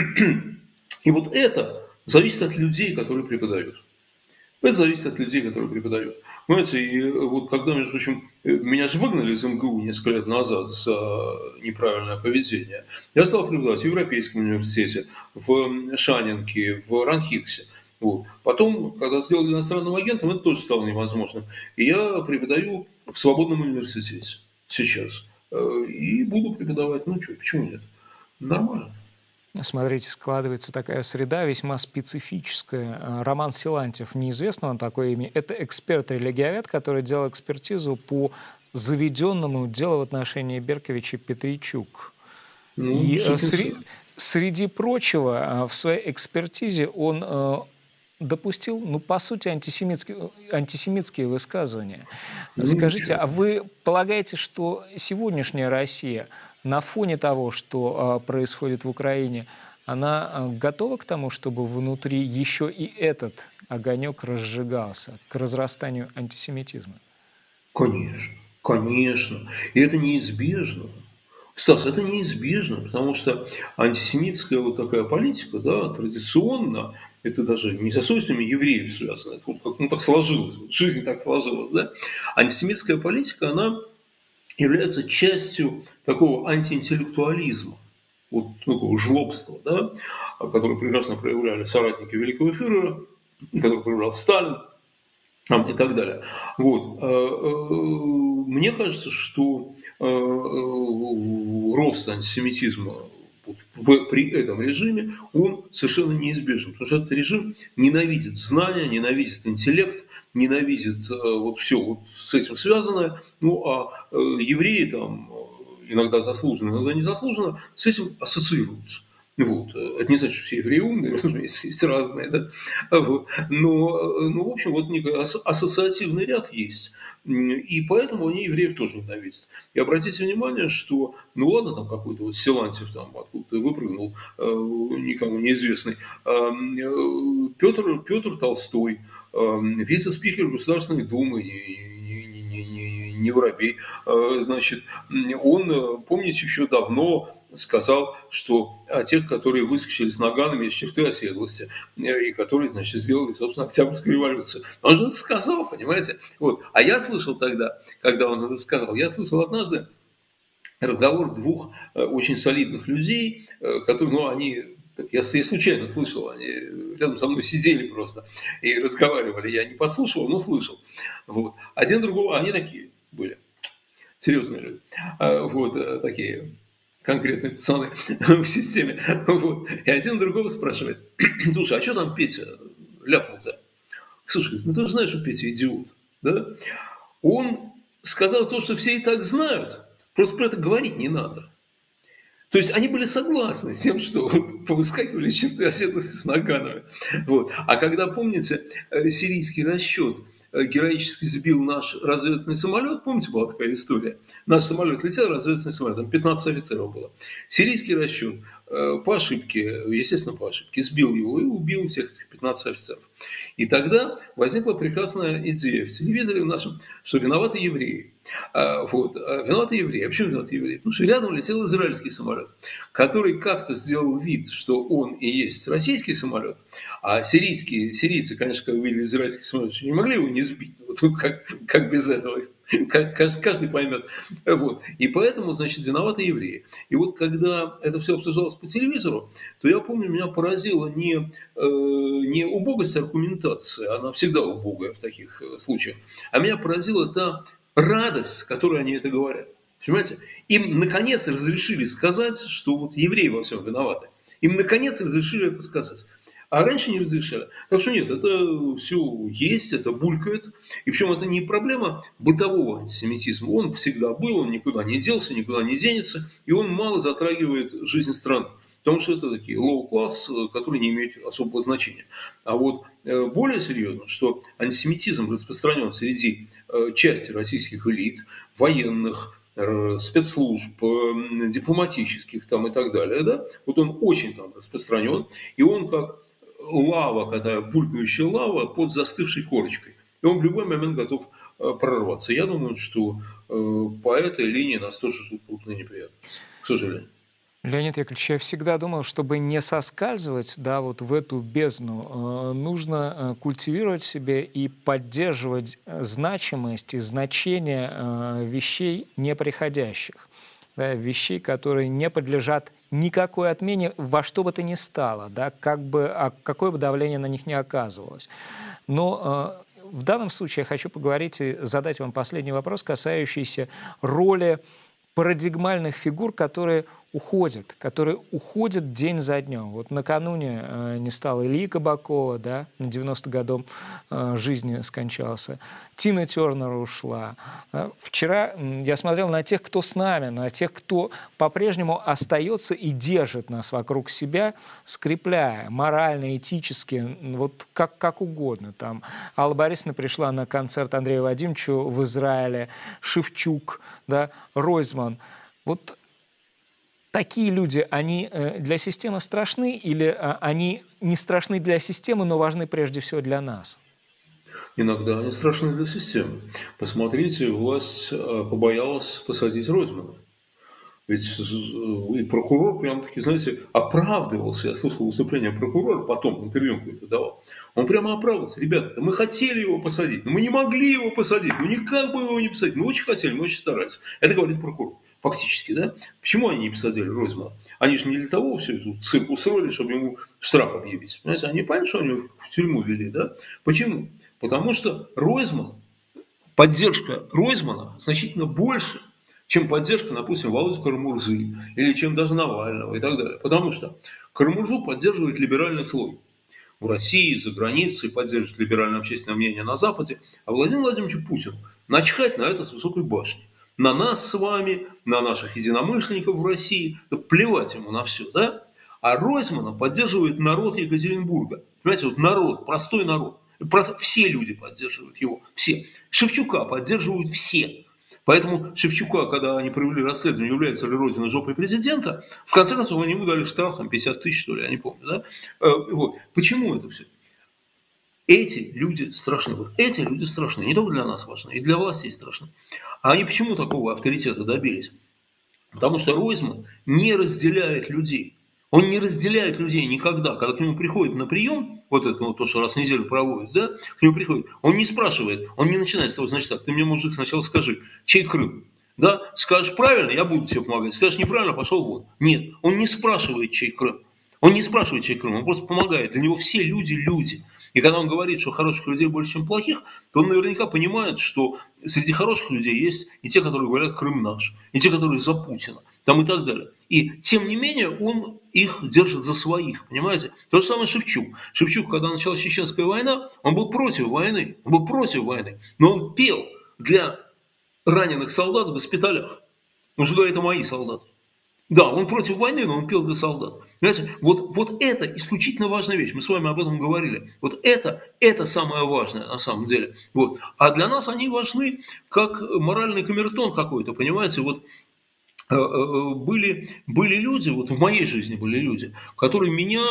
И вот это зависит от людей, которые преподают. Это зависит от людей, которые преподают. Понимаете, и вот когда, между прочим, меня же выгнали из эм гэ у несколько лет назад за неправильное поведение, я стал преподавать в Европейском университете, в Шанинке, в Ранхиксе. Вот. Потом, когда сделали иностранным агентом, это тоже стало невозможным. И я преподаю в свободном университете сейчас. И буду преподавать. Ну что, почему нет? Нормально. Смотрите, складывается такая среда весьма специфическая. Роман Силантьев, неизвестно вам такое имя, это эксперт-религиовед, который делал экспертизу по заведенному делу в отношении Берковича Петричук. Ну, И с этим среди, всё. среди прочего в своей экспертизе он э, допустил, ну, по сути, антисемитские, антисемитские высказывания. Ну, Скажите, ничего. а вы полагаете, что сегодняшняя Россия на фоне того, что э, происходит в Украине, она э, готова к тому, чтобы внутри еще и этот огонек разжигался, к разрастанию антисемитизма? Конечно, конечно. И это неизбежно. Стас, это неизбежно, потому что антисемитская вот такая политика, да, традиционно, это даже не со свойствами евреев связано, это вот как, ну, так сложилось, вот жизнь так сложилась, да. Антисемитская политика, она является частью такого антиинтеллектуализма, вот такого жлобства, да, которое прекрасно проявляли соратники великого фюрера, который проявлял Сталин, и так далее. Вот. Мне кажется, что рост антисемитизма в, при этом режиме, он совершенно неизбежен, потому что этот режим ненавидит знания, ненавидит интеллект, ненавидит вот все вот с этим связанное, ну а евреи там иногда заслуженно, иногда незаслуженно с этим ассоциируются. Вот. Это не значит, что все евреи умные, разумеется, есть разные, да? Вот. Но, ну, в общем, вот некий ассоциативный ряд есть. И поэтому они евреев тоже ненавидят. И обратите внимание, что, ну ладно, там какой-то вот Силантьев там откуда-то выпрыгнул, э, никому неизвестный, э, Петр, Петр Толстой, э, вице-спикер Государственной Думы, не, не, не, не, не Воробей, э, значит, он, помните, еще давно сказал, что о тех, которые выскочили с наганами из черты оседлости, и которые, значит, сделали, собственно, Октябрьскую революцию. Он же это сказал, понимаете? Вот. А я слышал тогда, когда он это сказал, я слышал однажды разговор двух очень солидных людей, которые, ну, они, я, я случайно слышал, они рядом со мной сидели просто и разговаривали. Я не подслушивал, но слышал. Вот. Один другого, они такие были, серьезные люди. Вот, такие конкретные пацаны в системе. Вот. И один другого спрашивает: слушай, а что там Петя ляпнул-то? Слушай, ну ты же знаешь, что Петя идиот, да? Он сказал то, что все и так знают, просто про это говорить не надо. То есть они были согласны с тем, что вот повыскакивали из черты оседлости с наганами. Вот. А когда, помните, сирийский расчет героически сбил наш разведывательный самолет, помните, была такая история? Наш самолет летел, разведывательный самолет, там пятнадцать офицеров было. Сирийский расчет по ошибке, естественно, по ошибке, сбил его и убил всех этих пятнадцати офицеров. И тогда возникла прекрасная идея в телевизоре в нашем, что виноваты евреи. Вот. Виноваты евреи. А почему виноваты евреи? Потому что рядом летел израильский самолет, который как-то сделал вид, что он и есть российский самолет, а сирийские, сирийцы, конечно, когда увидели израильский самолет, не могли его не сбить. Вот как, как без этого? Как, каждый поймет. Вот. И поэтому, значит, виноваты евреи. И вот когда это все обсуждалось по телевизору, то я помню, меня поразила не, э, не убогость аргументации, она всегда убогая в таких случаях, а меня поразила та радость, с которой они это говорят. Понимаете? Им, наконец, разрешили сказать, что вот евреи во всем виноваты. Им, наконец, разрешили это сказать. А раньше не разрешали. Так что нет, это все есть, это булькает. И причем это не проблема бытового антисемитизма. Он всегда был, он никуда не делся, никуда не денется, и он мало затрагивает жизнь страны. Потому что это такие лоу-класс, которые не имеют особого значения. А вот э, более серьезно, что антисемитизм распространен среди э, части российских элит, военных, э, спецслужб, э, дипломатических там и так далее. Да? Вот он очень там распространен, и он как лава, когда булькающая лава под застывшей корочкой. И он в любой момент готов э, прорваться. Я думаю, что э, по этой линии нас тоже ждут крупные неприятности, к сожалению. Леонид Яковлевич, я всегда думал, чтобы не соскальзывать, да, вот в эту бездну, э, нужно э, культивировать в себе и поддерживать э, значимость и значение э, вещей неприходящих, да, вещей, которые не подлежат никакой отмене во что бы то ни стало, да, как бы, а какое бы давление на них ни оказывалось. Но э, в данном случае я хочу поговорить и задать вам последний вопрос, касающийся роли парадигмальных фигур, которые уходят, которые уходят день за днем. Вот накануне э, не стало Ильи Кабакова, да, на девяносто годом э, жизни скончался. Тина Тернер ушла. Э, вчера э, я смотрел на тех, кто с нами, на тех, кто по-прежнему остается и держит нас вокруг себя, скрепляя морально, этически, вот как, как угодно. Там Алла Борисовна пришла на концерт Андрея Вадимовича в Израиле, Шевчук, да, Ройзман. Вот такие люди, они для системы страшны или они не страшны для системы, но важны прежде всего для нас? Иногда они страшны для системы. Посмотрите, власть побоялась посадить Ройзмана. Ведь и прокурор прям-таки, знаете, оправдывался. Я слышал выступление прокурора, потом интервью какое-то давал. Он прямо оправдывался. Ребята, да мы хотели его посадить, но мы не могли его посадить. Ну никак бы его не посадить. Мы очень хотели, мы очень старались. Это говорит прокурор. Фактически, да? Почему они не посадили Ройзмана? Они же не для того всю эту цирк устроили, чтобы ему штраф объявить. Понимаете? Они поняли, что они в тюрьму вели, да? Почему? Потому что Ройзман, поддержка Ройзмана значительно больше, чем поддержка, допустим, Володи Карамурзы или чем даже Навального и так далее. Потому что Карамурзу поддерживает либеральный слой. В России, за границей поддерживает либеральное общественное мнение на Западе. А Владимиру Владимировичу Путину начхать на это с высокой башни. На нас с вами, на наших единомышленников в России. Да плевать ему на все, да? А Ройзмана поддерживает народ Екатеринбурга. Понимаете, вот народ, простой народ. Все люди поддерживают его, все. Шевчука поддерживают все. Поэтому Шевчука, когда они провели расследование, является ли Родина жопой президента, в конце концов они ему дали штраф, там пятьдесят тысяч, что ли, я не помню. Да? Вот. Почему это все? Эти люди страшны. Вот эти люди страшны. Не только для нас важны, и для властей страшны. А они почему такого авторитета добились? Потому что Ройзман не разделяет людей. Он не разделяет людей никогда. Когда к нему приходит на прием, вот это вот то, что раз в неделю проводит, да, к нему приходит, он не спрашивает, он не начинает с того, значит так, ты мне, мужик, сначала скажи, чей Крым? Да, скажешь правильно, я буду тебе помогать. Скажешь неправильно, пошел вон. Нет, он не спрашивает, чей Крым. Он не спрашивает, чей Крым, он просто помогает. Для него все люди – люди. И когда он говорит, что хороших людей больше, чем плохих, то он наверняка понимает, что среди хороших людей есть и те, которые говорят «Крым наш», и те, которые за Путина, там и так далее. И тем не менее он их держит за своих, понимаете? То же самое Шевчук. Шевчук, когда началась Чеченская война, он был против войны, он был против войны, но он пел для раненых солдат в госпиталях. Он же говорит, это мои солдаты. Да, он против войны, но он пел для солдат. Понимаете, вот, вот это исключительно важная вещь. Мы с вами об этом говорили. Вот это, это самое важное на самом деле. Вот. А для нас они важны как моральный камертон какой-то, понимаете. Вот были, были люди, вот в моей жизни были люди, которые меня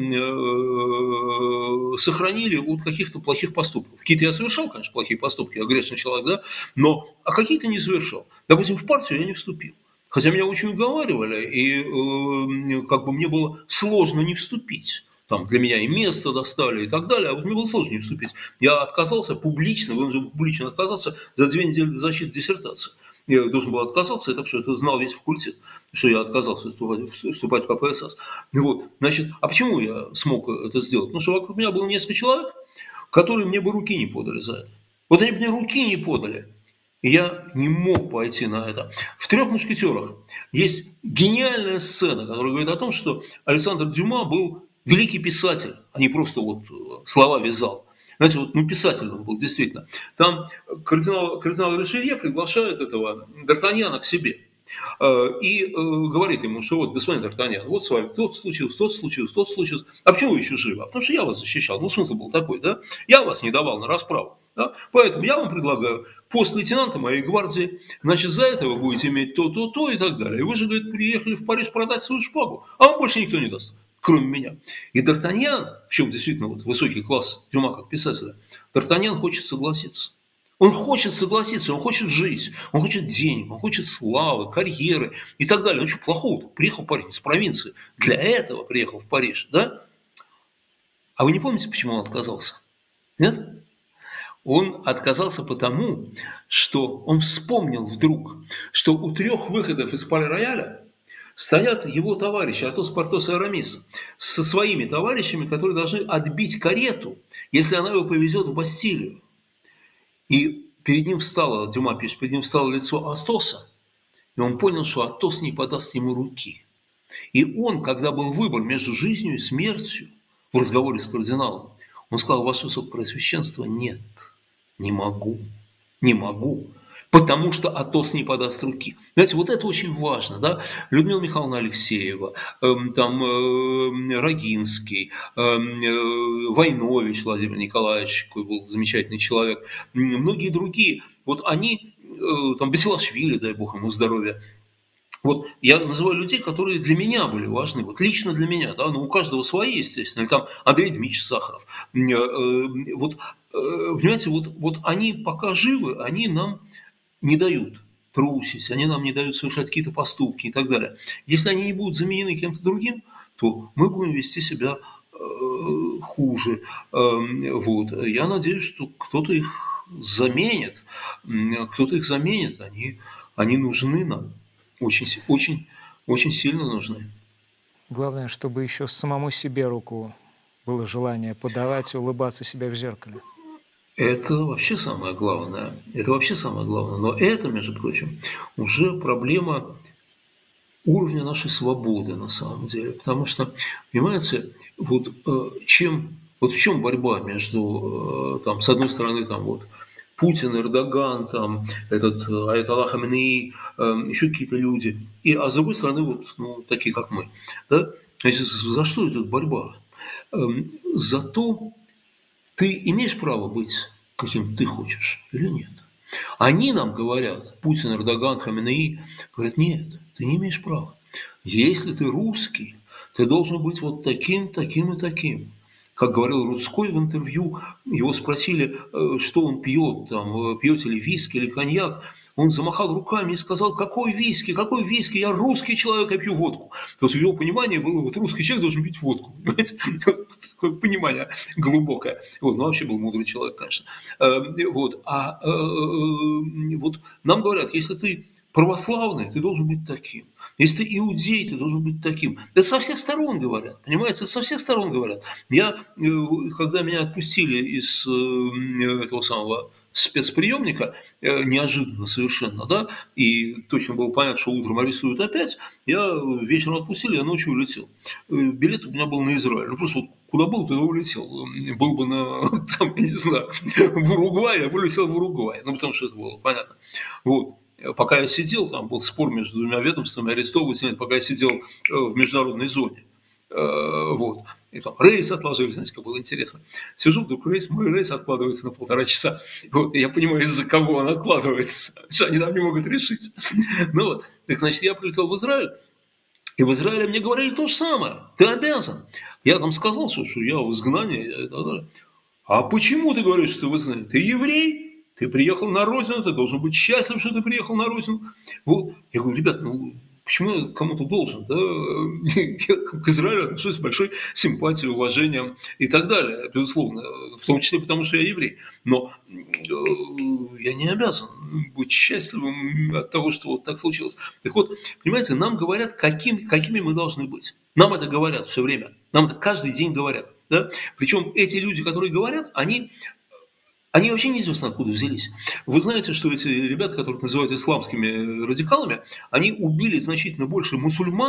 э, сохранили от каких-то плохих поступков. Какие-то я совершал, конечно, плохие поступки, я грешный человек, да, но а какие-то не совершал. Допустим, в партию я не вступил. Хотя меня очень уговаривали, и э, как бы мне было сложно не вступить. Там для меня и место достали и так далее, а вот мне было сложно не вступить. Я отказался публично, вынужден публично отказаться за две недели до защиты диссертации. Я должен был отказаться, и так что это знал весь факультет, что я отказался вступать, вступать в ка пэ эс эс. Вот, значит, а почему я смог это сделать? Потому что вокруг меня было несколько человек, которые мне бы руки не подали за это. Вот они бы мне руки не подали. И я не мог пойти на это. В «Трех мушкетерах» есть гениальная сцена, которая говорит о том, что Александр Дюма был великий писатель, а не просто вот слова вязал. Знаете, вот, ну, писатель он был, действительно. Там кардинал, кардинал Ришелье приглашает этого Д'Артаньяна к себе. И э, говорит ему, что вот, господин Д'Артаньян, вот с вами тот случился, тот случился, тот случился. А почему вы еще живы? А потому что я вас защищал. Ну, смысл был такой, да? Я вас не давал на расправу. Да? Поэтому я вам предлагаю пост лейтенанта моей гвардии, значит, за это вы будете иметь то, то, то и так далее. И вы же, говорит, приехали в Париж продать свою шпагу, а вам больше никто не даст, кроме меня. И Д'Артаньян, в чем действительно вот высокий класс Дюма как писателя, Д'Артаньян хочет согласиться. Он хочет согласиться, он хочет жить, он хочет денег, он хочет славы, карьеры и так далее. Ну что плохого-то? Приехал парень из провинции, для этого приехал в Париж, да? А вы не помните, почему он отказался? Нет? Он отказался потому, что он вспомнил вдруг, что у трех выходов из Пале-Рояля стоят его товарищи, Атос, Портос и Арамис, со своими товарищами, которые должны отбить карету, если она его повезет в Бастилию. И перед ним встало, Дюма пишет, перед ним встало лицо Атоса, и он понял, что Атос не подаст ему руки. И он, когда был выбор между жизнью и смертью в разговоре с кардиналом, он сказал: ваше высокопреосвященство, нет, не могу, не могу, потому что Атос не подаст руки. Знаете, вот это очень важно, да? Людмила Михайловна Алексеева, э, там э, Рогинский, э, э, Войнович Владимир Николаевич, какой был замечательный человек, многие другие, вот они, э, там Басилашвили, дай бог ему здоровья. Вот я называю людей, которые для меня были важны, вот лично для меня, да, но у каждого свои, естественно, или там Андрей Дмитриевич Сахаров. Вот, понимаете, вот, вот они пока живы, они нам не дают трусить, они нам не дают совершать какие-то поступки и так далее. Если они не будут заменены кем-то другим, то мы будем вести себя э, хуже. Э, вот. Я надеюсь, что кто-то их заменит, кто-то их заменит, они, они нужны нам, очень, очень, очень сильно нужны. Главное, чтобы еще самому себе руку было желание подавать и улыбаться себе в зеркале. Это вообще самое главное. Это вообще самое главное. Но это, между прочим, уже проблема уровня нашей свободы на самом деле. Потому что, понимаете, вот чем, вот в чем борьба между, там, с одной стороны, там вот Путин, Эрдоган, там, этот Аятолла Хаменеи, еще какие-то люди, и, а с другой стороны, вот, ну, такие, как мы. Да? За что идет борьба? За то, ты имеешь право быть каким ты хочешь или нет? Они нам говорят, Путин, Эрдоган, Хаменеи, говорят: нет, ты не имеешь права. Если ты русский, ты должен быть вот таким, таким и таким. Как говорил Рудской в интервью, его спросили, что он пьет, там, пьете ли виски или коньяк. Он замахал руками и сказал: какой виски, какой виски, я русский человек, я пью водку. То есть в его понимании было, вот русский человек должен пить водку. Понимаете? Такое понимание глубокое. Вот, ну, вообще был мудрый человек, конечно. Вот. А вот нам говорят, если ты православный, ты должен быть таким. Если ты иудей, ты должен быть таким. Это со всех сторон говорят, понимаете, это со всех сторон говорят. Я, когда меня отпустили из этого самого спецприемника, неожиданно совершенно, да, и точно было понятно, что утром арестуют опять, я вечером отпустили, я ночью улетел. Билет у меня был на Израиль. Ну, просто вот куда был, туда улетел. Был бы на, там, я не знаю, в Уругвай, я вылетел в Уругвай. Ну, потому что это было понятно. Вот. Пока я сидел, там был спор между двумя ведомствами, арестовывать нет, пока я сидел в международной зоне. Вот. И там рейс отложили, знаете, как было интересно. Сижу, вдруг рейс, мой рейс откладывается на полтора часа. Вот. И я понимаю, из-за кого он откладывается, что они там не могут решить. Ну вот. Так, значит, я прилетел в Израиль, и в Израиле мне говорили то же самое. Ты обязан. Я там сказал, что, что я в изгнании и так далее. А почему ты говоришь, что ты в изгнании? Ты еврей? Ты приехал на родину, ты должен быть счастлив, что ты приехал на родину. Вот. Я говорю: ребят, ну почему я кому-то должен? Да? Я к Израилю отношусь с большой симпатией, уважением и так далее, безусловно. В том числе потому, что я еврей. Но э, я не обязан быть счастливым от того, что вот так случилось. Так вот, понимаете, нам говорят, каким, какими мы должны быть. Нам это говорят все время. Нам это каждый день говорят. Да? Причем эти люди, которые говорят, они... Они вообще неизвестно откуда взялись. Вы знаете, что эти ребята, которых называют исламскими радикалами, они убили значительно больше мусульман,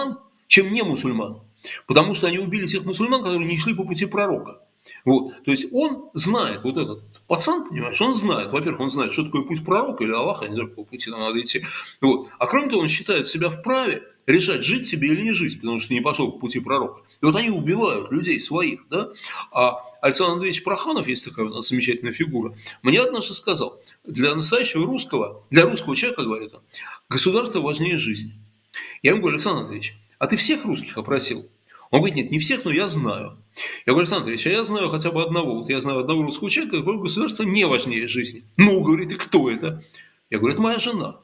чем не мусульман. Потому что они убили тех мусульман, которые не шли по пути пророка. Вот. То есть он знает, вот этот пацан, понимаешь, он знает, во-первых, он знает, что такое путь пророка или Аллаха, я не знаю, по пути нам надо идти. Вот. А кроме того, он считает себя вправе решать, жить тебе или не жить, потому что ты не пошел по пути пророка. И вот они убивают людей своих, да. А Александр Андреевич Проханов, есть такая у нас замечательная фигура, мне однажды сказал, для настоящего русского, для русского человека, говорит он, государство важнее жизни. Я ему говорю: Александр Андреевич, а ты всех русских опросил? Он говорит: нет, не всех, но я знаю. Я говорю: Александр Андреевич, а я знаю хотя бы одного. Вот я знаю одного русского человека, который государство не важнее жизни. Ну, говорит, и кто это? Я говорю: это моя жена.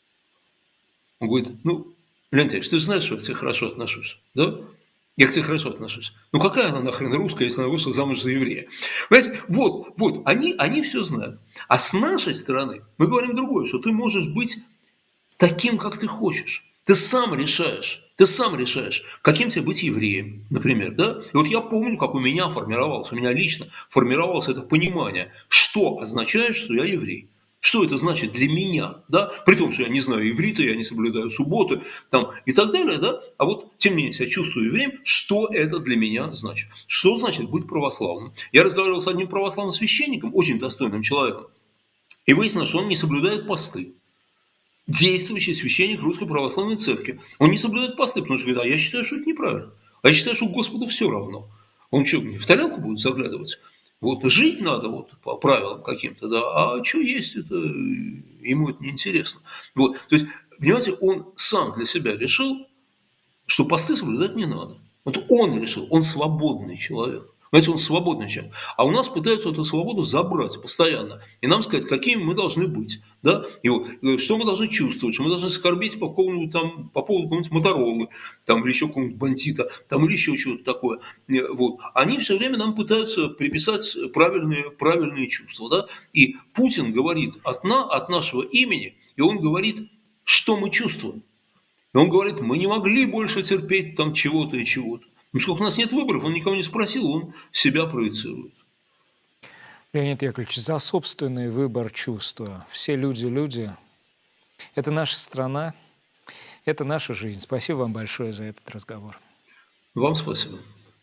Он говорит: ну, Леонид Ильич, ты же знаешь, что я к тебе хорошо отношусь, да? Я к тебе хорошо отношусь. Ну, какая она нахрен русская, если она вышла замуж за еврея? Понимаете, вот, вот, они, они все знают. А с нашей стороны мы говорим другое, что ты можешь быть таким, как ты хочешь. Ты сам решаешь. Ты сам решаешь, каким тебе быть евреем, например, да? И вот я помню, как у меня формировалось, у меня лично формировалось это понимание, что означает, что я еврей. Что это значит для меня, да? При том, что я не знаю иврита, я не соблюдаю субботы, там, и так далее, да? А вот, тем не менее, я чувствую евреем, что это для меня значит. Что значит быть православным? Я разговаривал с одним православным священником, очень достойным человеком, и выяснилось, что он не соблюдает посты. Действующий священник Русской Православной Церкви. Он не соблюдает посты, потому что говорит: а я считаю, что это неправильно. А я считаю, что Господу все равно. Он что, мне в тарелку будет заглядывать? Вот жить надо вот по правилам каким-то, да, а что есть, это ему это неинтересно. Вот, то есть, понимаете, он сам для себя решил, что посты соблюдать не надо. Вот он решил, он свободный человек. Понимаете, он свободный человек. А у нас пытаются эту свободу забрать постоянно. И нам сказать, какими мы должны быть. Да? И вот, что мы должны чувствовать, что мы должны скорбеть по, там, по поводу какого-нибудь Моторолы, там, или еще какого-нибудь бандита, там, или еще чего-то такое. Вот. Они все время нам пытаются приписать правильные, правильные чувства. Да? И Путин говорит от, на, от нашего имени, и он говорит, что мы чувствуем. И он говорит: мы не могли больше терпеть там чего-то и чего-то. Поскольку у нас нет выборов, он никого не спросил, он себя проецирует. Леонид Яковлевич, за собственный выбор чувства. Все люди – люди. Это наша страна, это наша жизнь. Спасибо вам большое за этот разговор. Вам спасибо.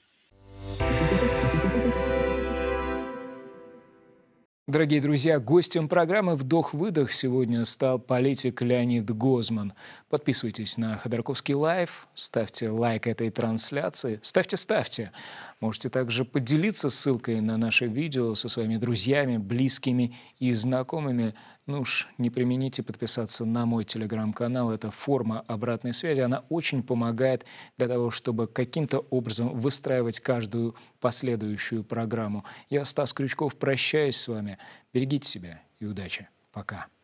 Дорогие друзья, гостем программы «Вдох-выдох» сегодня стал политик Леонид Гозман. Подписывайтесь на Ходорковский лайв, ставьте лайк этой трансляции, ставьте-ставьте. Можете также поделиться ссылкой на наше видео со своими друзьями, близкими и знакомыми. Ну уж не примените подписаться на мой телеграм-канал. Это форма обратной связи. Она очень помогает для того, чтобы каким-то образом выстраивать каждую последующую программу. Я, Стас Крючков, прощаюсь с вами. Берегите себя и удачи. Пока.